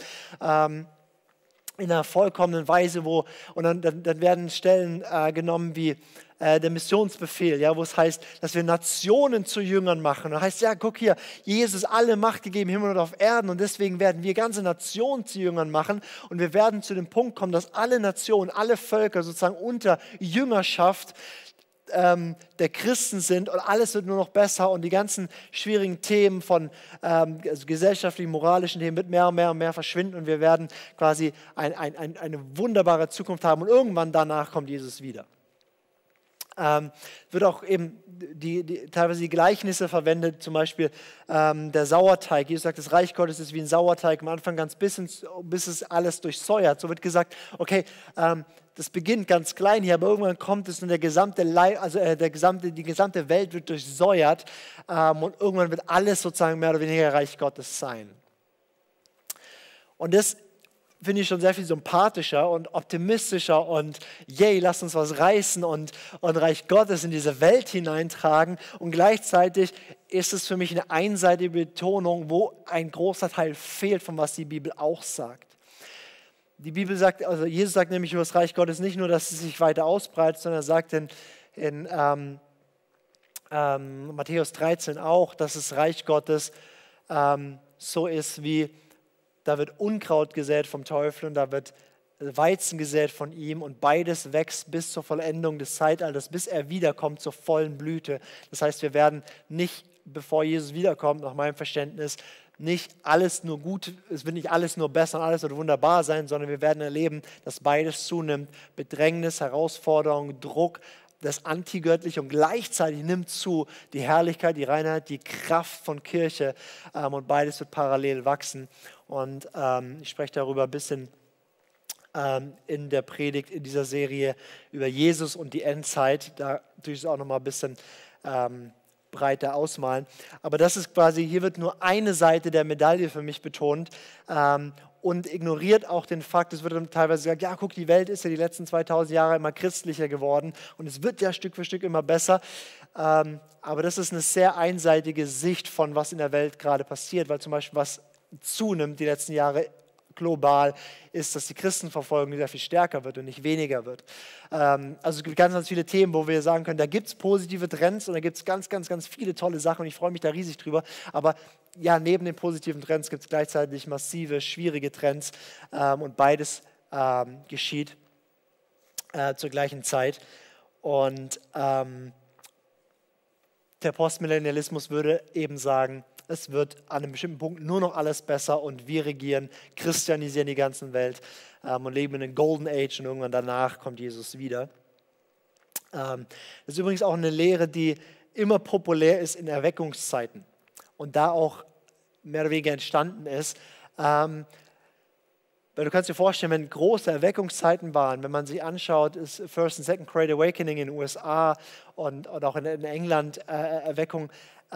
in einer vollkommenen Weise, und dann werden Stellen genommen wie der Missionsbefehl, ja, wo es heißt, dass wir Nationen zu Jüngern machen. Da heißt, ja, guck hier, Jesus alle Macht gegeben, Himmel und auf Erden und deswegen werden wir ganze Nationen zu Jüngern machen und wir werden zu dem Punkt kommen, dass alle Nationen, alle Völker sozusagen unter Jüngerschaft der Christen sind und alles wird nur noch besser und die ganzen schwierigen Themen von also gesellschaftlichen, moralischen Themen wird mehr und mehr und mehr verschwinden und wir werden quasi eine wunderbare Zukunft haben und irgendwann danach kommt Jesus wieder. Wird auch eben teilweise die Gleichnisse verwendet, zum Beispiel der Sauerteig. Jesus sagt, das Reich Gottes ist wie ein Sauerteig, am Anfang ganz bis es alles durchsäuert. So wird gesagt, okay, das beginnt ganz klein hier, aber irgendwann kommt es und die gesamte Welt wird durchsäuert und irgendwann wird alles sozusagen mehr oder weniger Reich Gottes sein. Und das finde ich schon sehr viel sympathischer und optimistischer und yay, lasst uns was reißen und Reich Gottes in diese Welt hineintragen. Und gleichzeitig ist es für mich eine einseitige Betonung, wo ein großer Teil fehlt, von was die Bibel auch sagt. Die Bibel sagt, also Jesus sagt nämlich über das Reich Gottes nicht nur, dass es sich weiter ausbreitet, sondern er sagt in Matthäus 13 auch, dass das Reich Gottes so ist wie da wird Unkraut gesät vom Teufel und da wird Weizen gesät von ihm und beides wächst bis zur Vollendung des Zeitalters, bis er wiederkommt zur vollen Blüte. Das heißt, wir werden nicht, bevor Jesus wiederkommt, nach meinem Verständnis, nicht alles nur gut, es wird nicht alles nur besser und alles wird wunderbar sein, sondern wir werden erleben, dass beides zunimmt. Bedrängnis, Herausforderung, Druck, das Antigöttliche und gleichzeitig nimmt zu die Herrlichkeit, die Reinheit, die Kraft von Kirche und beides wird parallel wachsen. Und ich spreche darüber ein bisschen in der Predigt in dieser Serie über Jesus und die Endzeit. Da tue ich es auch noch mal ein bisschen breiter ausmalen. Aber das ist quasi, hier wird nur eine Seite der Medaille für mich betont und ignoriert auch den Fakt, es wird dann teilweise gesagt, ja guck, die Welt ist ja die letzten 2000 Jahre immer christlicher geworden und es wird ja Stück für Stück immer besser. Aber das ist eine sehr einseitige Sicht von, was in der Welt gerade passiert, weil zum Beispiel was zunimmt die letzten Jahre global, ist, dass die Christenverfolgung sehr viel stärker wird und nicht weniger wird. Also es gibt ganz, ganz viele Themen, wo wir sagen können, da gibt es positive Trends und da gibt es ganz, ganz, ganz viele tolle Sachen und ich freue mich da riesig drüber. Aber ja, neben den positiven Trends gibt es gleichzeitig massive, schwierige Trends und beides geschieht zur gleichen Zeit. Und der Postmillennialismus würde eben sagen, es wird an einem bestimmten Punkt nur noch alles besser und wir regieren, christianisieren die ganze Welt und leben in einem Golden Age und irgendwann danach kommt Jesus wieder. Das ist übrigens auch eine Lehre, die immer populär ist in Erweckungszeiten und da auch mehr oder weniger entstanden ist. Bei Weil du kannst dir vorstellen, wenn große Erweckungszeiten waren, wenn man sich anschaut, ist First and Second Great Awakening in den USA und auch in England Erweckung,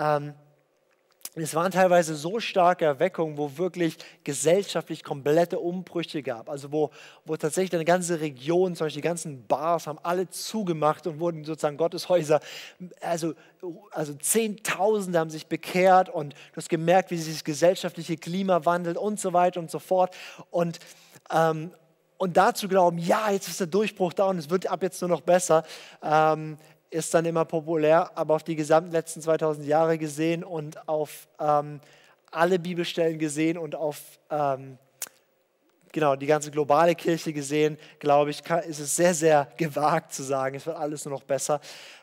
es waren teilweise so starke Erweckungen, wo wirklich gesellschaftlich komplette Umbrüche gab. Also wo tatsächlich eine ganze Region, zum Beispiel die ganzen Bars, haben alle zugemacht und wurden sozusagen Gotteshäuser, also Zehntausende haben sich bekehrt und du hast gemerkt, wie sich das gesellschaftliche Klima wandelt und so weiter und so fort. Und dazu glauben, ja, jetzt ist der Durchbruch da und es wird ab jetzt nur noch besser, ist dann immer populär, aber auf die gesamten letzten 2000 Jahre gesehen und auf alle Bibelstellen gesehen und auf die ganze globale Kirche gesehen, glaube ich, ist es sehr, sehr gewagt zu sagen, es wird alles nur noch besser.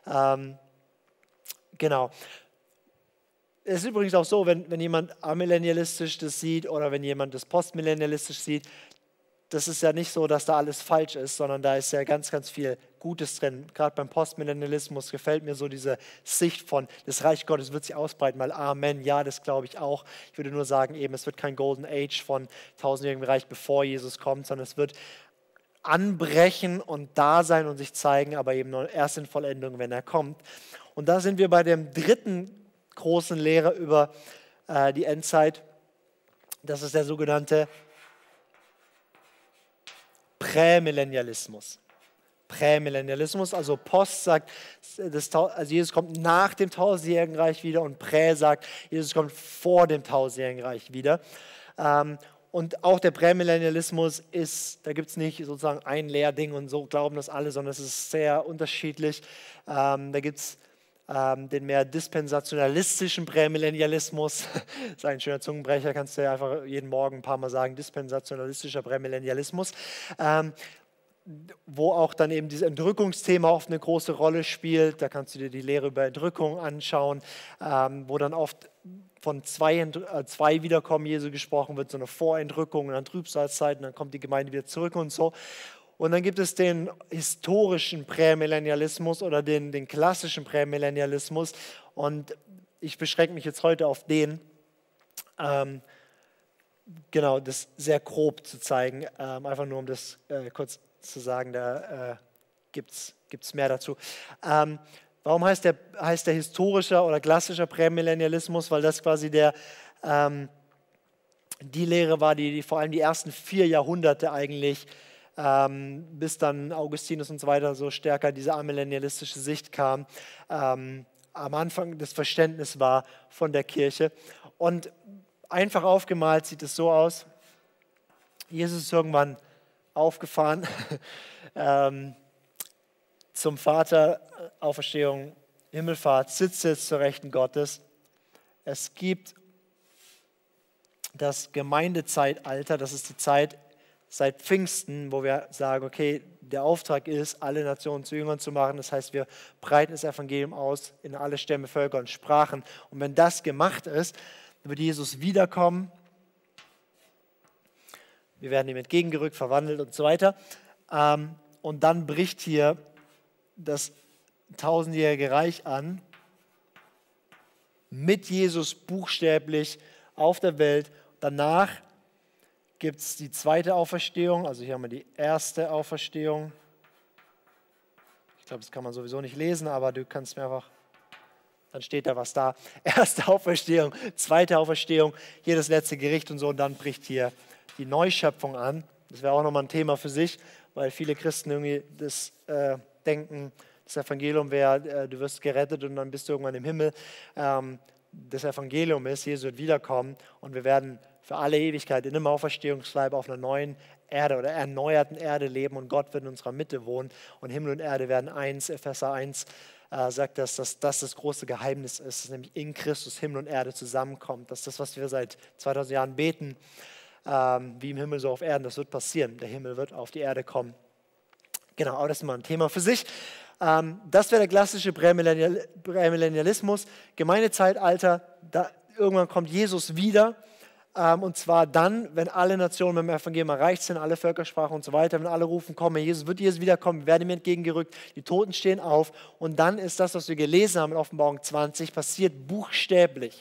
Es ist übrigens auch so, wenn jemand amillennialistisch das sieht oder wenn jemand das postmillennialistisch sieht, das ist ja nicht so, dass da alles falsch ist, sondern da ist ja ganz, ganz viel Gutes drin. Gerade beim Postmillennialismus gefällt mir so diese Sicht von, das Reich Gottes wird sich ausbreiten, weil Amen, ja, das glaube ich auch. Ich würde nur sagen, eben, es wird kein Golden Age von 1000-jährigem Reich, bevor Jesus kommt, sondern es wird anbrechen und da sein und sich zeigen, aber eben nur erst in Vollendung, wenn er kommt. Und da sind wir bei dem dritten großen Lehre über die Endzeit. Das ist der sogenannte Prämillennialismus. Prämillennialismus, also Post sagt, also Jesus kommt nach dem 1000-jährigen Reich wieder und Prä sagt, Jesus kommt vor dem 1000-jährigen Reich wieder. Und auch der Prämillennialismus ist, da gibt es nicht sozusagen ein Lehrding und so glauben das alle, sondern es ist sehr unterschiedlich. Da gibt es den mehr dispensationalistischen Prämillennialismus. Das ist ein schöner Zungenbrecher, kannst du ja einfach jeden Morgen ein paar Mal sagen, dispensationalistischer Prämillennialismus, wo auch dann eben dieses Entrückungsthema oft eine große Rolle spielt. Da kannst du dir die Lehre über Entrückung anschauen, wo dann oft von zwei Wiederkommen Jesu gesprochen wird, so eine Vorentrückung und dann Trübsalzeiten, dann kommt die Gemeinde wieder zurück und so. Und dann gibt es den historischen Prämillennialismus oder den klassischen Prämillennialismus. Und ich beschränke mich jetzt heute auf den, das sehr grob zu zeigen, einfach nur um das kurz zu sagen, da gibt es mehr dazu. Warum heißt der historischer oder klassischer Prämillennialismus? Weil das quasi die Lehre war, die vor allem die ersten 4 Jahrhunderte eigentlich bis dann Augustinus und so weiter so stärker diese amillennialistische Sicht kam, am Anfang das Verständnis war von der Kirche. Und einfach aufgemalt sieht es so aus, Jesus ist irgendwann aufgefahren zum Vater, Auferstehung, Himmelfahrt, sitzt jetzt zur Rechten Gottes. Es gibt das Gemeindezeitalter, das ist die Zeit seit Pfingsten, wo wir sagen, okay, der Auftrag ist, alle Nationen zu Jüngern zu machen. Das heißt, wir breiten das Evangelium aus in alle Stämme, Völker und Sprachen. Und wenn das gemacht ist, dann wird Jesus wiederkommen. Wir werden ihm entgegengerückt, verwandelt und so weiter. Und dann bricht hier das 1000-jährige Reich an, mit Jesus buchstäblich auf der Welt. Danach gibt es die zweite Auferstehung, also hier haben wir die erste Auferstehung. Ich glaube, das kann man sowieso nicht lesen, aber du kannst mir einfach, dann steht da was da. Erste Auferstehung, zweite Auferstehung, hier das letzte Gericht und so, und dann bricht hier die Neuschöpfung an. Das wäre auch nochmal ein Thema für sich, weil viele Christen irgendwie das denken, das Evangelium wäre, du wirst gerettet und dann bist du irgendwann im Himmel. Das Evangelium ist, Jesus wird wiederkommen und wir werden für alle Ewigkeit in einem Auferstehungsleib auf einer neuen Erde oder erneuerten Erde leben und Gott wird in unserer Mitte wohnen und Himmel und Erde werden eins. Epheser 1 sagt, dass das große Geheimnis ist, dass nämlich in Christus Himmel und Erde zusammenkommt. Das ist das, was wir seit 2000 Jahren beten, wie im Himmel so auf Erden, das wird passieren. Der Himmel wird auf die Erde kommen. Genau, aber das ist mal ein Thema für sich. Das wäre der klassische Prämillennialismus, Gemeindezeitalter, irgendwann kommt Jesus wieder, und zwar dann, wenn alle Nationen mit dem Evangelium erreicht sind, alle Völkersprachen und so weiter, wenn alle rufen, komme, wird Jesus wiederkommen, wir werden ihm entgegengerückt, die Toten stehen auf und dann ist das, was wir gelesen haben in Offenbarung 20, passiert buchstäblich.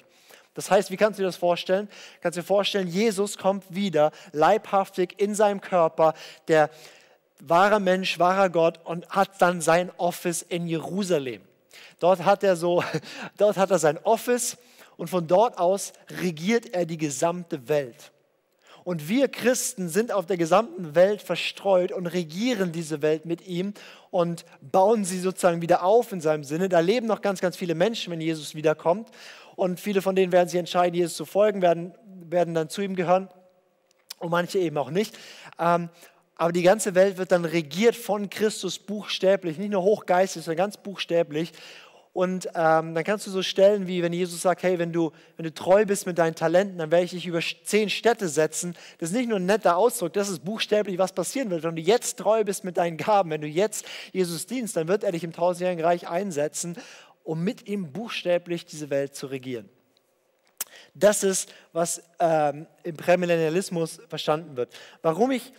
Das heißt, wie kannst du dir das vorstellen? Kannst du dir vorstellen, Jesus kommt wieder leibhaftig in seinem Körper, der wahrer Mensch, wahrer Gott, und hat dann sein Office in Jerusalem. Dort hat er sein Office und von dort aus regiert er die gesamte Welt. Und wir Christen sind auf der gesamten Welt verstreut und regieren diese Welt mit ihm und bauen sie sozusagen wieder auf in seinem Sinne. Da leben noch ganz, ganz viele Menschen, wenn Jesus wiederkommt. Und viele von denen werden sich entscheiden, Jesus zu folgen, werden dann zu ihm gehören und manche eben auch nicht. Aber die ganze Welt wird dann regiert von Christus buchstäblich, nicht nur hochgeistig, sondern ganz buchstäblich. Und dann kannst du so stellen, wie wenn Jesus sagt, hey, wenn du treu bist mit deinen Talenten, dann werde ich dich über 10 Städte setzen. Das ist nicht nur ein netter Ausdruck, das ist buchstäblich, was passieren wird. Wenn du jetzt treu bist mit deinen Gaben, wenn du jetzt Jesus dienst, dann wird er dich im 1000-jährigen Reich einsetzen, um mit ihm buchstäblich diese Welt zu regieren. Das ist, was im Prämillennialismus verstanden wird. Warum ich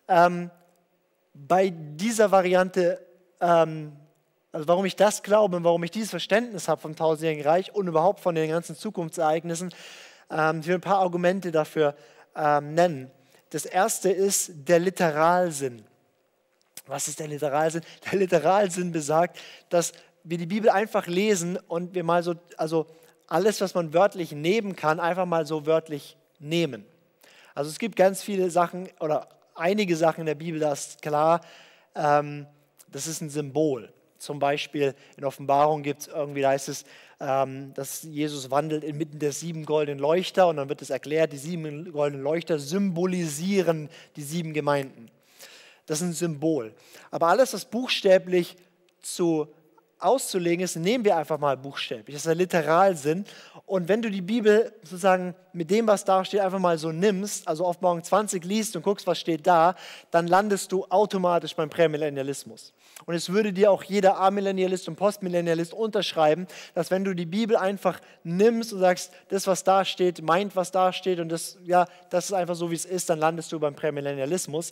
bei dieser Variante, also warum ich das glaube und warum ich dieses Verständnis habe vom 1000-jährigen Reich und überhaupt von den ganzen Zukunftsereignissen, ich will ein paar Argumente dafür nennen. Das erste ist der Literalsinn. Was ist der Literalsinn? Der Literalsinn besagt, dass wir die Bibel einfach lesen und wir mal so, also alles, was man wörtlich nehmen kann, einfach mal so wörtlich nehmen. Also es gibt ganz viele Sachen oder einige Sachen in der Bibel, da ist klar, das ist ein Symbol. Zum Beispiel in Offenbarung gibt es irgendwie, da heißt es, dass Jesus wandelt inmitten der 7 goldenen Leuchter und dann wird es erklärt, die 7 goldenen Leuchter symbolisieren die 7 Gemeinden. Das ist ein Symbol. Aber alles, was buchstäblich auszulegen ist, nehmen wir einfach mal buchstäblich. Das ist der Literalsinn. Und wenn du die Bibel sozusagen mit dem, was da steht, einfach mal so nimmst, also Offenbarung 20 liest und guckst, was steht da, dann landest du automatisch beim Prämillennialismus. Und es würde dir auch jeder Amillennialist und Postmillennialist unterschreiben, dass wenn du die Bibel einfach nimmst und sagst, das, was da steht, meint, was da steht und das ist einfach so, wie es ist, dann landest du beim Prämillennialismus.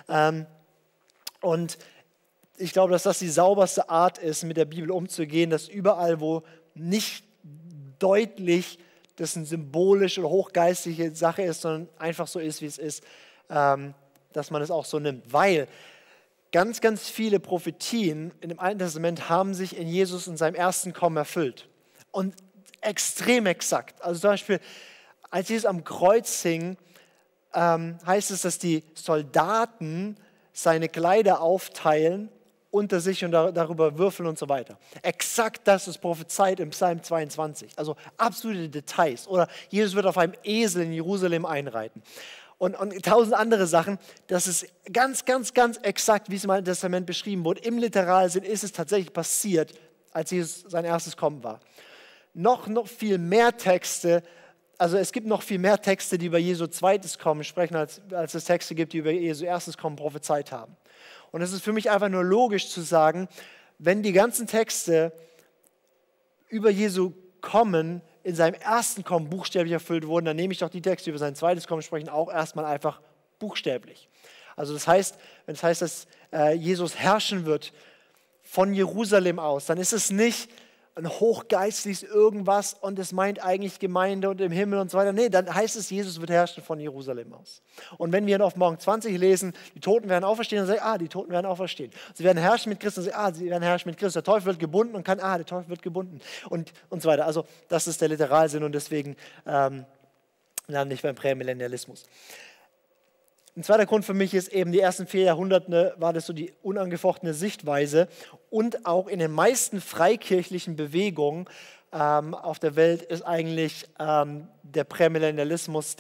Und ich glaube, dass das die sauberste Art ist, mit der Bibel umzugehen, dass überall, wo nicht deutlich das eine symbolische oder hochgeistige Sache ist, sondern einfach so ist, wie es ist, dass man es auch so nimmt. Weil ganz, ganz viele Prophetien in dem Alten Testament haben sich in Jesus in seinem ersten Kommen erfüllt. Und extrem exakt. Also zum Beispiel, als Jesus am Kreuz hing, heißt es, dass die Soldaten seine Kleider aufteilen unter sich und darüber würfeln und so weiter. Exakt das ist prophezeit im Psalm 22. Also absolute Details. Oder Jesus wird auf einem Esel in Jerusalem einreiten. Und 1000 andere Sachen. Das ist ganz, ganz, ganz exakt, wie es im Alten Testament beschrieben wurde. Im Literalsinn ist es tatsächlich passiert, als Jesus sein erstes Kommen war. Noch viel mehr Texte, also es gibt noch viel mehr Texte, die über Jesu zweites Kommen sprechen, als es Texte gibt, die über Jesu erstes Kommen prophezeit haben. Und es ist für mich einfach nur logisch zu sagen, wenn die ganzen Texte über Jesu Kommen in seinem ersten Kommen buchstäblich erfüllt wurden, dann nehme ich doch die Texte, die über sein zweites Kommen sprechen, auch erstmal einfach buchstäblich. Also das heißt, wenn es heißt, dass Jesus herrschen wird von Jerusalem aus, dann ist es nicht ein hochgeistliches irgendwas und es meint eigentlich Gemeinde und im Himmel und so weiter. Nee, dann heißt es, Jesus wird herrschen von Jerusalem aus. Und wenn wir in Offenbarung 20 lesen, die Toten werden auferstehen, dann sagen, die Toten werden auferstehen. Sie werden herrschen mit Christus, sie werden herrschen mit Christus. Der Teufel wird gebunden und der Teufel wird gebunden und so weiter. Also das ist der Literalsinn und deswegen lande ich beim Prämillennialismus. Ein zweiter Grund für mich ist eben, die ersten 4 Jahrhunderte war das so die unangefochtene Sichtweise und auch in den meisten freikirchlichen Bewegungen auf der Welt ist eigentlich der Prämillennialismus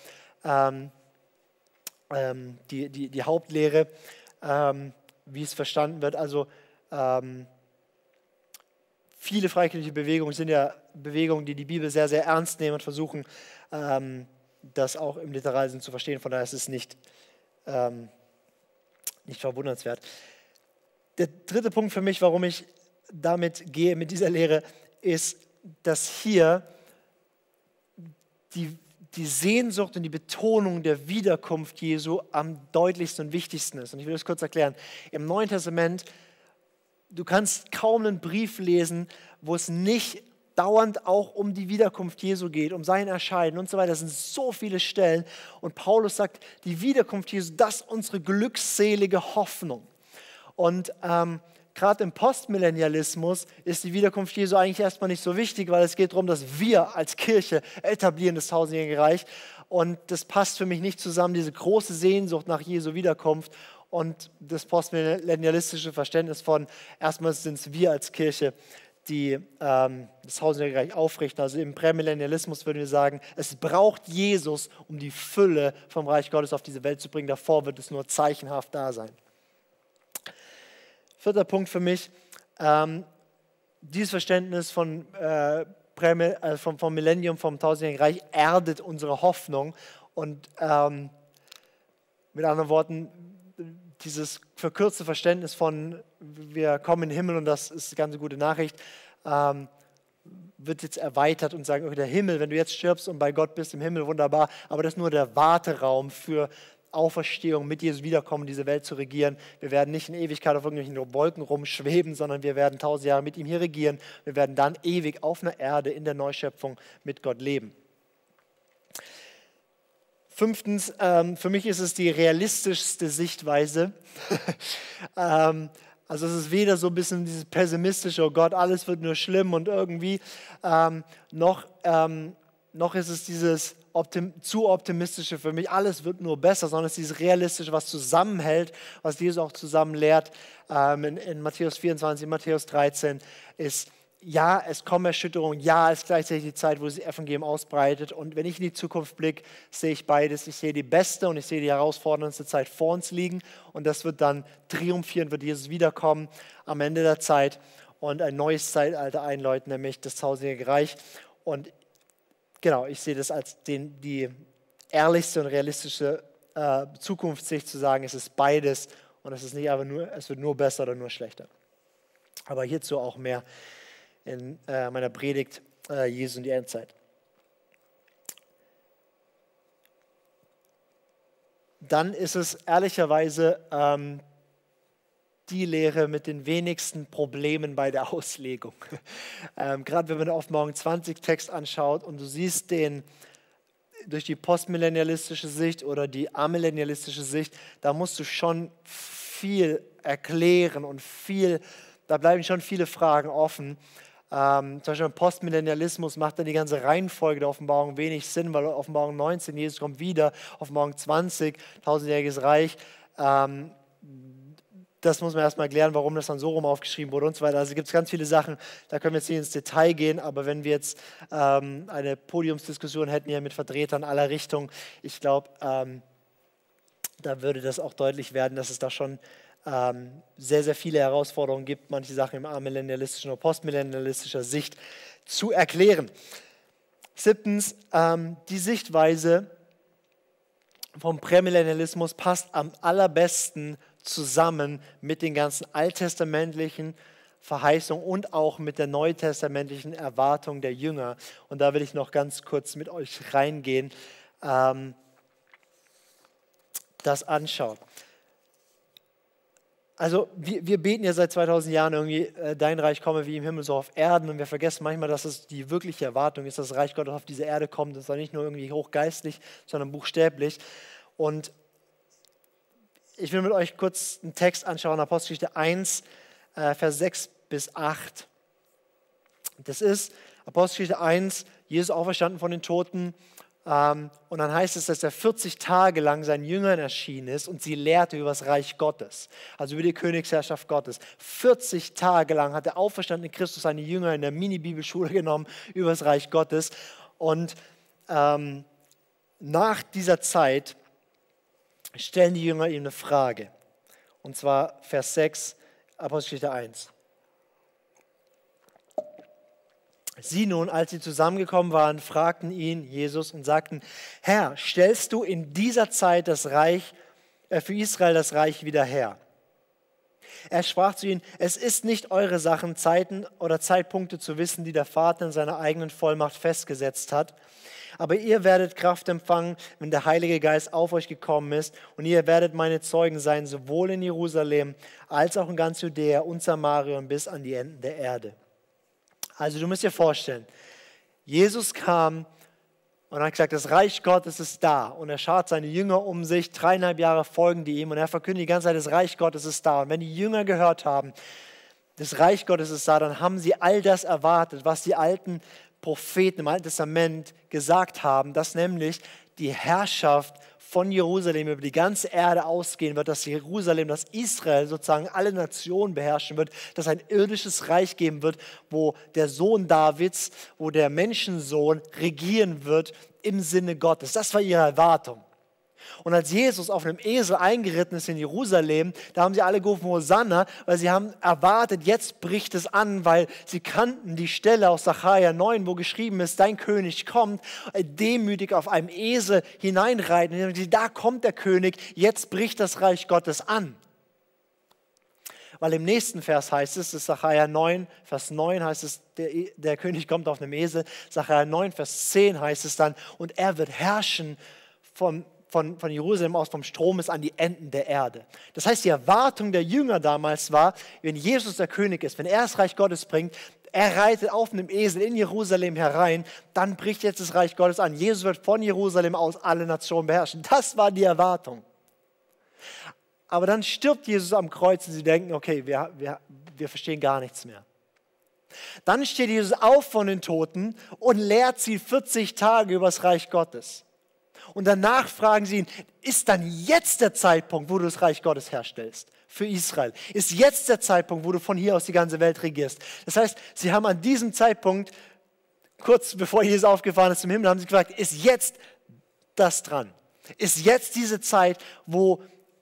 die Hauptlehre, wie es verstanden wird. Also viele freikirchliche Bewegungen sind ja Bewegungen, die die Bibel sehr, sehr ernst nehmen und versuchen, das auch im Literalsinn zu verstehen. Von daher ist es nicht verwundernswert. Der dritte Punkt für mich, warum ich damit gehe, mit dieser Lehre, ist, dass hier die Sehnsucht und die Betonung der Wiederkunft Jesu am deutlichsten und wichtigsten ist. Und ich will das kurz erklären. Im Neuen Testament, du kannst kaum einen Brief lesen, wo es nicht dauernd auch um die Wiederkunft Jesu geht, um sein Erscheinen und so weiter. Das sind so viele Stellen. Und Paulus sagt, die Wiederkunft Jesu, das ist unsere glückselige Hoffnung. Und gerade im Postmillennialismus ist die Wiederkunft Jesu eigentlich erstmal nicht so wichtig, weil es geht darum, dass wir als Kirche etablieren das tausendjährige Reich. Und das passt für mich nicht zusammen, diese große Sehnsucht nach Jesu Wiederkunft und das postmillennialistische Verständnis von, erstmal sind es wir als Kirche, die das tausendjährige Reich aufrichten. Also im Prämillennialismus würden wir sagen, es braucht Jesus, um die Fülle vom Reich Gottes auf diese Welt zu bringen. Davor wird es nur zeichenhaft da sein. Vierter Punkt für mich, dieses Verständnis vom Millennium, vom tausendjährigen Reich erdet unsere Hoffnung und mit anderen Worten, dieses verkürzte Verständnis von wir kommen in den Himmel und das ist eine ganz gute Nachricht, wird jetzt erweitert und sagen, okay, der Himmel, wenn du jetzt stirbst und bei Gott bist im Himmel, wunderbar, aber das ist nur der Warteraum für Auferstehung, mit Jesus Wiederkommen, diese Welt zu regieren. Wir werden nicht in Ewigkeit auf irgendwelchen Wolken rumschweben, sondern wir werden 1000 Jahre mit ihm hier regieren. Wir werden dann ewig auf einer Erde in der Neuschöpfung mit Gott leben. Fünftens, für mich ist es die realistischste Sichtweise. Also es ist weder so ein bisschen dieses pessimistische, oh Gott, alles wird nur schlimm und irgendwie, noch ist es dieses zu optimistische für mich, alles wird nur besser, sondern es ist dieses realistische, was zusammenhält, was Jesus auch zusammen lehrt in Matthäus 24, in Matthäus 13, ist, ja, es kommen Erschütterungen, ja, es ist gleichzeitig die Zeit, wo das Evangelium ausbreitet und wenn ich in die Zukunft blicke, sehe ich beides, ich sehe die beste und ich sehe die herausforderndste Zeit vor uns liegen und das wird dann triumphieren, wird Jesus wiederkommen am Ende der Zeit und ein neues Zeitalter einläuten, nämlich das tausendjährige Reich und genau, ich sehe das als die ehrlichste und realistische Zukunftssicht zu sagen, es ist beides und es ist nicht einfach nur, es wird nur besser oder nur schlechter. Aber hierzu auch mehr in meiner Predigt Jesu in die Endzeit. Dann ist es ehrlicherweise die Lehre mit den wenigsten Problemen bei der Auslegung. Gerade wenn man den Offenbarung 20 Text anschaut und du siehst den durch die postmillennialistische Sicht oder die amillennialistische Sicht, da musst du schon viel erklären und da bleiben schon viele Fragen offen. Zum Beispiel im Postmillennialismus macht dann die ganze Reihenfolge der Offenbarung wenig Sinn, weil Offenbarung 19, Jesus kommt wieder, Offenbarung 20, tausendjähriges Reich, das muss man erstmal erklären, warum das dann so rum aufgeschrieben wurde und so weiter. Also gibt es ganz viele Sachen, da können wir jetzt nicht ins Detail gehen, aber wenn wir jetzt eine Podiumsdiskussion hätten hier mit Vertretern aller Richtungen, ich glaube, da würde das auch deutlich werden, dass es da schon sehr, sehr viele Herausforderungen gibt, manche Sachen im amillennialistischen oder postmillennialistischer Sicht zu erklären. Siebtens, die Sichtweise vom Prämillennialismus passt am allerbesten zusammen mit den ganzen alttestamentlichen Verheißungen und auch mit der neutestamentlichen Erwartung der Jünger. Und da will ich noch ganz kurz mit euch reingehen, das anschauen. Also wir beten ja seit 2000 Jahren irgendwie, dein Reich komme wie im Himmel so auf Erden und wir vergessen manchmal, dass es die wirkliche Erwartung ist, dass das Reich Gottes auf diese Erde kommt. Das ist nicht nur irgendwie hochgeistlich, sondern buchstäblich. Und ich will mit euch kurz einen Text anschauen, Apostelgeschichte 1, Vers 6 bis 8. Das ist Apostelgeschichte 1, Jesus auferstanden von den Toten. Und dann heißt es, dass er 40 Tage lang seinen Jüngern erschienen ist und sie lehrte über das Reich Gottes, also über die Königsherrschaft Gottes. 40 Tage lang hat der auferstandene Christus seine Jünger in der Mini-Bibelschule genommen über das Reich Gottes. Und nach dieser Zeit stellen die Jünger ihm eine Frage. Und zwar Vers 6, Apostelgeschichte 1. Sie nun, als sie zusammengekommen waren, fragten ihn, Jesus, und sagten, Herr, stellst du in dieser Zeit das Reich, für Israel das Reich wieder her? Er sprach zu ihnen, es ist nicht eure Sachen, Zeiten oder Zeitpunkte zu wissen, die der Vater in seiner eigenen Vollmacht festgesetzt hat. Aber ihr werdet Kraft empfangen, wenn der Heilige Geist auf euch gekommen ist. Und ihr werdet meine Zeugen sein, sowohl in Jerusalem als auch in ganz Judäa und Samarien bis an die Enden der Erde. Also du musst dir vorstellen, Jesus kam und hat gesagt, das Reich Gottes ist da. Und er schart seine Jünger um sich, 3,5 Jahre folgen die ihm und er verkündet die ganze Zeit, das Reich Gottes ist da. Und wenn die Jünger gehört haben, das Reich Gottes ist da, dann haben sie all das erwartet, was die alten Propheten im Alten Testament gesagt haben, dass nämlich die Herrschaft von Jerusalem über die ganze Erde ausgehen wird, dass Jerusalem, dass Israel sozusagen alle Nationen beherrschen wird, dass ein irdisches Reich geben wird, wo der Sohn Davids, wo der Menschensohn regieren wird im Sinne Gottes. Das war ihre Erwartung. Und als Jesus auf einem Esel eingeritten ist in Jerusalem, da haben sie alle gerufen, Hosanna, weil sie haben erwartet, jetzt bricht es an, weil sie kannten die Stelle aus Sacharja 9, wo geschrieben ist, dein König kommt, demütig auf einem Esel hineinreiten. Und sie, da kommt der König, jetzt bricht das Reich Gottes an. Weil im nächsten Vers heißt es, das ist Sacharja 9, Vers 9 heißt es, der König kommt auf einem Esel. Sacharja 9, Vers 10 heißt es dann, und er wird herrschen von Jerusalem aus, vom Strom bis an die Enden der Erde. Das heißt, die Erwartung der Jünger damals war, wenn Jesus der König ist, wenn er das Reich Gottes bringt, er reitet auf einem Esel in Jerusalem herein, dann bricht jetzt das Reich Gottes an. Jesus wird von Jerusalem aus alle Nationen beherrschen. Das war die Erwartung. Aber dann stirbt Jesus am Kreuz und sie denken, okay, wir verstehen gar nichts mehr. Dann steht Jesus auf von den Toten und lehrt sie 40 Tage über das Reich Gottes. Und danach fragen sie ihn, ist dann jetzt der Zeitpunkt, wo du das Reich Gottes herstellst für Israel? Ist jetzt der Zeitpunkt, wo du von hier aus die ganze Welt regierst? Das heißt, sie haben an diesem Zeitpunkt, kurz bevor Jesus aufgefahren ist zum Himmel, haben sie gefragt, ist jetzt das dran? Ist jetzt diese Zeit, wo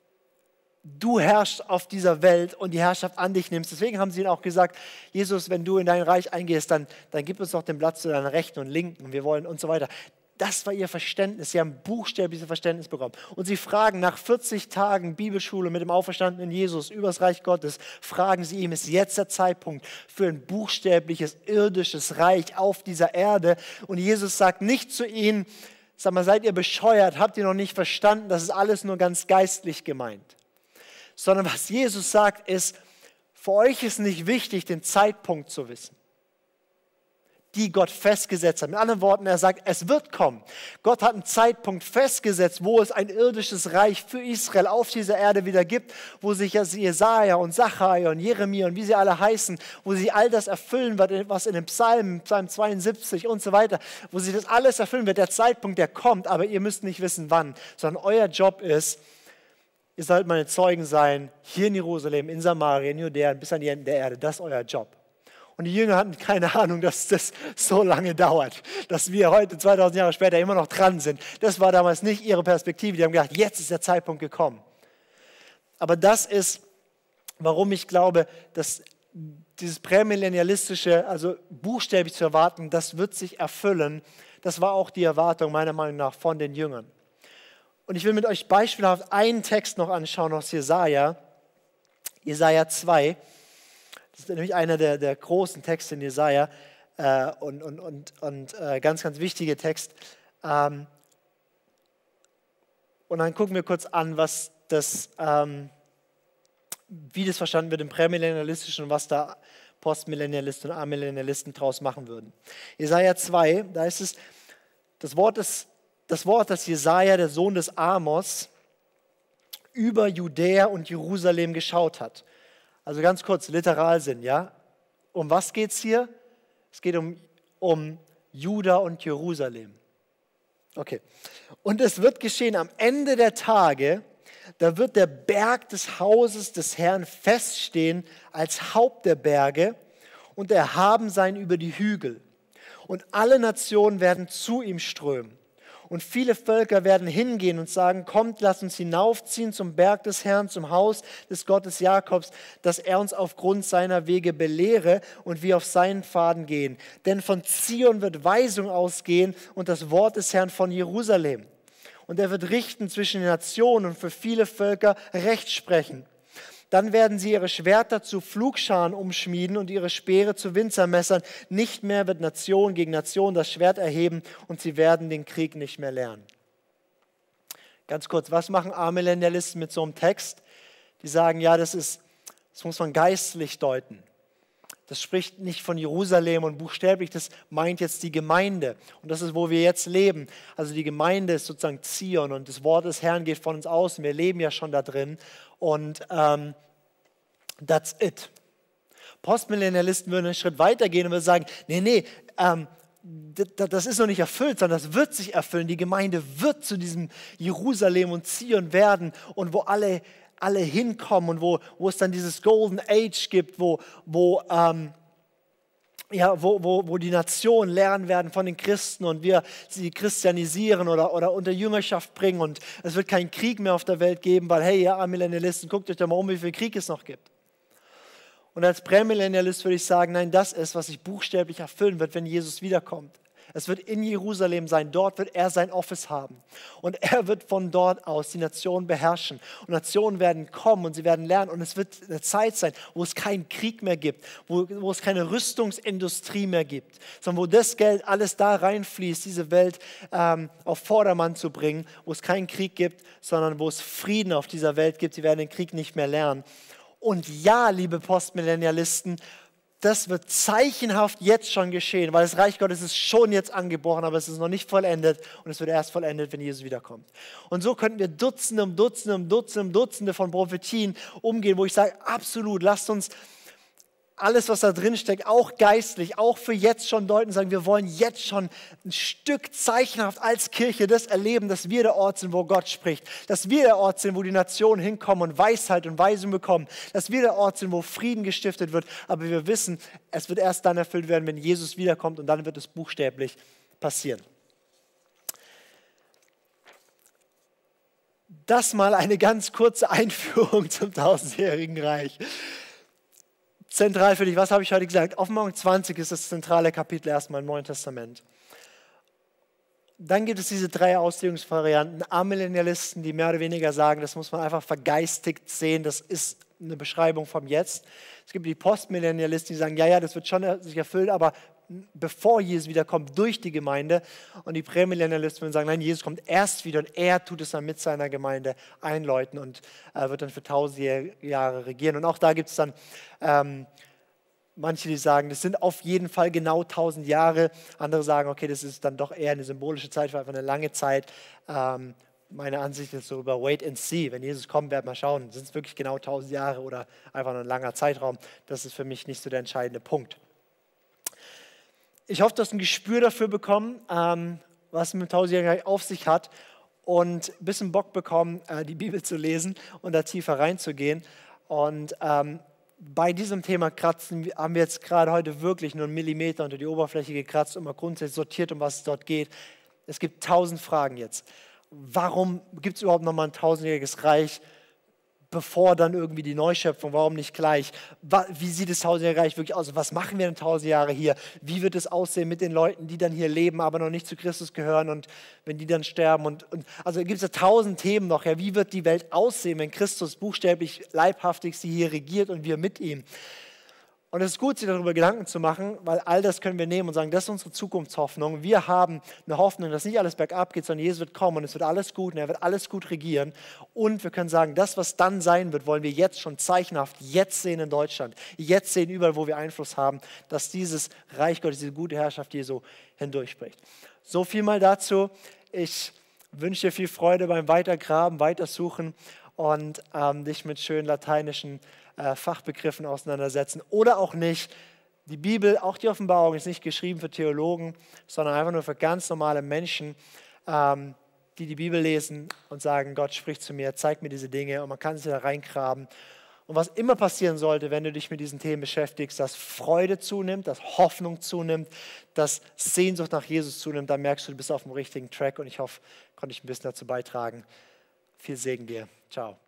du herrschst auf dieser Welt und die Herrschaft an dich nimmst? Deswegen haben sie ihnen auch gesagt, Jesus, wenn du in dein Reich eingehst, dann gib uns doch den Platz zu deiner Rechten und Linken. Wir wollen und so weiter. Das war ihr Verständnis. Sie haben buchstäbliches Verständnis bekommen. Und sie fragen nach 40 Tagen Bibelschule mit dem auferstandenen Jesus über das Reich Gottes, fragen sie ihm, ist jetzt der Zeitpunkt für ein buchstäbliches, irdisches Reich auf dieser Erde? Und Jesus sagt nicht zu ihnen, sag mal, seid ihr bescheuert? Habt ihr noch nicht verstanden? Das ist alles nur ganz geistlich gemeint. Sondern was Jesus sagt ist, für euch ist nicht wichtig, den Zeitpunkt zu wissen, die Gott festgesetzt hat. Mit anderen Worten, er sagt, es wird kommen. Gott hat einen Zeitpunkt festgesetzt, wo es ein irdisches Reich für Israel auf dieser Erde wieder gibt, wo sich Jesaja und Sacharja und Jeremia und wie sie alle heißen, wo sie all das erfüllen wird, was in den Psalm 72 und so weiter, wo sie das alles erfüllen wird. Der Zeitpunkt, der kommt, aber ihr müsst nicht wissen, wann, sondern euer Job ist, ihr sollt meine Zeugen sein, hier in Jerusalem, in Samaria, in Judäa, bis an die Enden der Erde. Das ist euer Job. Und die Jünger hatten keine Ahnung, dass das so lange dauert, dass wir heute, 2000 Jahre später, immer noch dran sind. Das war damals nicht ihre Perspektive. Die haben gedacht, jetzt ist der Zeitpunkt gekommen. Aber das ist, warum ich glaube, dass dieses prämillennialistische, also buchstäblich zu erwarten, das wird sich erfüllen. Das war auch die Erwartung meiner Meinung nach von den Jüngern. Und ich will mit euch beispielhaft einen Text noch anschauen aus Jesaja 2. Das ist nämlich einer der großen Texte in Jesaja und ganz, ganz wichtige Text. Und dann gucken wir kurz an, was wie das verstanden wird im Prämillennialistischen und was da Postmillennialisten und Amillennialisten draus machen würden. Jesaja 2, da ist es das Wort, das Jesaja, der Sohn des Amos, über Judäa und Jerusalem geschaut hat. Also ganz kurz, Literalsinn, ja? Um was geht es hier? Es geht um Juda und Jerusalem. Okay. Und es wird geschehen am Ende der Tage, da wird der Berg des Hauses des Herrn feststehen als Haupt der Berge und erhaben sein über die Hügel. Und alle Nationen werden zu ihm strömen. Und viele Völker werden hingehen und sagen, kommt, lasst uns hinaufziehen zum Berg des Herrn, zum Haus des Gottes Jakobs, dass er uns aufgrund seiner Wege belehre und wir auf seinen Pfaden gehen. Denn von Zion wird Weisung ausgehen und das Wort des Herrn von Jerusalem. Und er wird richten zwischen den Nationen und für viele Völker Recht sprechen. Dann werden sie ihre Schwerter zu Pflugscharen umschmieden und ihre Speere zu Winzermessern. Nicht mehr wird Nation gegen Nation das Schwert erheben und sie werden den Krieg nicht mehr lernen. Ganz kurz, was machen Amillennialisten mit so einem Text? Die sagen, ja, das muss man geistlich deuten. Das spricht nicht von Jerusalem und buchstäblich, das meint jetzt die Gemeinde. Und das ist, wo wir jetzt leben. Also die Gemeinde ist sozusagen Zion und das Wort des Herrn geht von uns aus und wir leben ja schon da drin. Und that's it. Postmillennialisten würden einen Schritt weiter gehen und würden sagen, nee, das ist noch nicht erfüllt, sondern das wird sich erfüllen. Die Gemeinde wird zu diesem Jerusalem und Zion werden und wo alle hinkommen und wo es dann dieses Golden Age gibt, wo die Nationen lernen werden von den Christen und wir sie christianisieren oder unter Jüngerschaft bringen und es wird keinen Krieg mehr auf der Welt geben, weil hey, ja, Millennialisten, guckt euch doch mal um, wie viel Krieg es noch gibt. Und als Prämillennialist würde ich sagen, nein, das ist, was sich buchstäblich erfüllen wird, wenn Jesus wiederkommt. Es wird in Jerusalem sein, dort wird er sein Office haben. Und er wird von dort aus die Nationen beherrschen. Und Nationen werden kommen und sie werden lernen. Und es wird eine Zeit sein, wo es keinen Krieg mehr gibt, wo es keine Rüstungsindustrie mehr gibt, sondern wo das Geld alles da reinfließt, diese Welt auf Vordermann zu bringen, wo es keinen Krieg gibt, sondern wo es Frieden auf dieser Welt gibt. Sie werden den Krieg nicht mehr lernen. Und ja, liebe Postmillennialisten, das wird zeichenhaft jetzt schon geschehen, weil das Reich Gottes ist schon jetzt angebrochen, aber es ist noch nicht vollendet und es wird erst vollendet, wenn Jesus wiederkommt. Und so könnten wir Dutzende von Prophetien umgehen, wo ich sage, absolut, lasst uns alles, was da drin steckt, auch geistlich, auch für jetzt schon deuten, sagen, wir wollen jetzt schon ein Stück zeichenhaft als Kirche das erleben, dass wir der Ort sind, wo Gott spricht, dass wir der Ort sind, wo die Nationen hinkommen und Weisheit und Weisung bekommen, dass wir der Ort sind, wo Frieden gestiftet wird, aber wir wissen, es wird erst dann erfüllt werden, wenn Jesus wiederkommt und dann wird es buchstäblich passieren. Das mal eine ganz kurze Einführung zum tausendjährigen Reich. Zentral für dich, was habe ich heute gesagt? Offenbarung 20 ist das zentrale Kapitel erstmal im Neuen Testament. Dann gibt es diese 3 Auslegungsvarianten. Amillennialisten, die mehr oder weniger sagen, das muss man einfach vergeistigt sehen, das ist eine Beschreibung vom Jetzt. Es gibt die Postmillennialisten, die sagen, ja, das wird schon sich erfüllen, aber bevor Jesus wiederkommt, durch die Gemeinde. Und die Prämillennialisten würden sagen, nein, Jesus kommt erst wieder und er tut es dann mit seiner Gemeinde einläuten und wird dann für 1000 Jahre regieren. Und auch da gibt es dann manche, die sagen, das sind auf jeden Fall genau 1000 Jahre. Andere sagen, okay, das ist dann doch eher eine symbolische Zeit, für einfach eine lange Zeit. Meine Ansicht ist so über wait and see. Wenn Jesus kommt, werden wir schauen, sind es wirklich genau 1000 Jahre oder einfach nur ein langer Zeitraum. Das ist für mich nicht so der entscheidende Punkt. Ich hoffe, du hast ein Gespür dafür bekommen, was mit dem 1000-jährigen Reich auf sich hat und ein bisschen Bock bekommen, die Bibel zu lesen und da tiefer reinzugehen. Und bei diesem Thema Kratzen haben wir jetzt gerade heute wirklich nur einen Millimeter unter die Oberfläche gekratzt und mal grundsätzlich sortiert, um was es dort geht. Es gibt 1000 Fragen jetzt. Warum gibt es überhaupt nochmal ein 1000-jähriges Reich, bevor dann irgendwie die Neuschöpfung, warum nicht gleich? Wie sieht das 1000-jährige Reich wirklich aus? Was machen wir in 1000 Jahre hier? Wie wird es aussehen mit den Leuten, die dann hier leben, aber noch nicht zu Christus gehören und wenn die dann sterben? Und also gibt es ja 1000 Themen noch. Ja, wie wird die Welt aussehen, wenn Christus buchstäblich leibhaftig sie hier regiert und wir mit ihm? Und es ist gut, sich darüber Gedanken zu machen, weil all das können wir nehmen und sagen, das ist unsere Zukunftshoffnung. Wir haben eine Hoffnung, dass nicht alles bergab geht, sondern Jesus wird kommen und es wird alles gut und er wird alles gut regieren. Und wir können sagen, das, was dann sein wird, wollen wir jetzt schon zeichenhaft jetzt sehen in Deutschland. Jetzt sehen überall, wo wir Einfluss haben, dass dieses Reich Gottes, diese gute Herrschaft Jesu hindurchbricht. So viel mal dazu. Ich wünsche dir viel Freude beim Weitergraben, Weitersuchen und dich mit schönen lateinischen Fachbegriffen auseinandersetzen oder auch nicht. Die Bibel, auch die Offenbarung, ist nicht geschrieben für Theologen, sondern einfach nur für ganz normale Menschen, die die Bibel lesen und sagen, Gott spricht zu mir, zeigt mir diese Dinge und man kann sich da reingraben. Und was immer passieren sollte, wenn du dich mit diesen Themen beschäftigst, dass Freude zunimmt, dass Hoffnung zunimmt, dass Sehnsucht nach Jesus zunimmt, dann merkst du bist auf dem richtigen Track und ich hoffe, konnte ich ein bisschen dazu beitragen. Viel Segen dir. Ciao.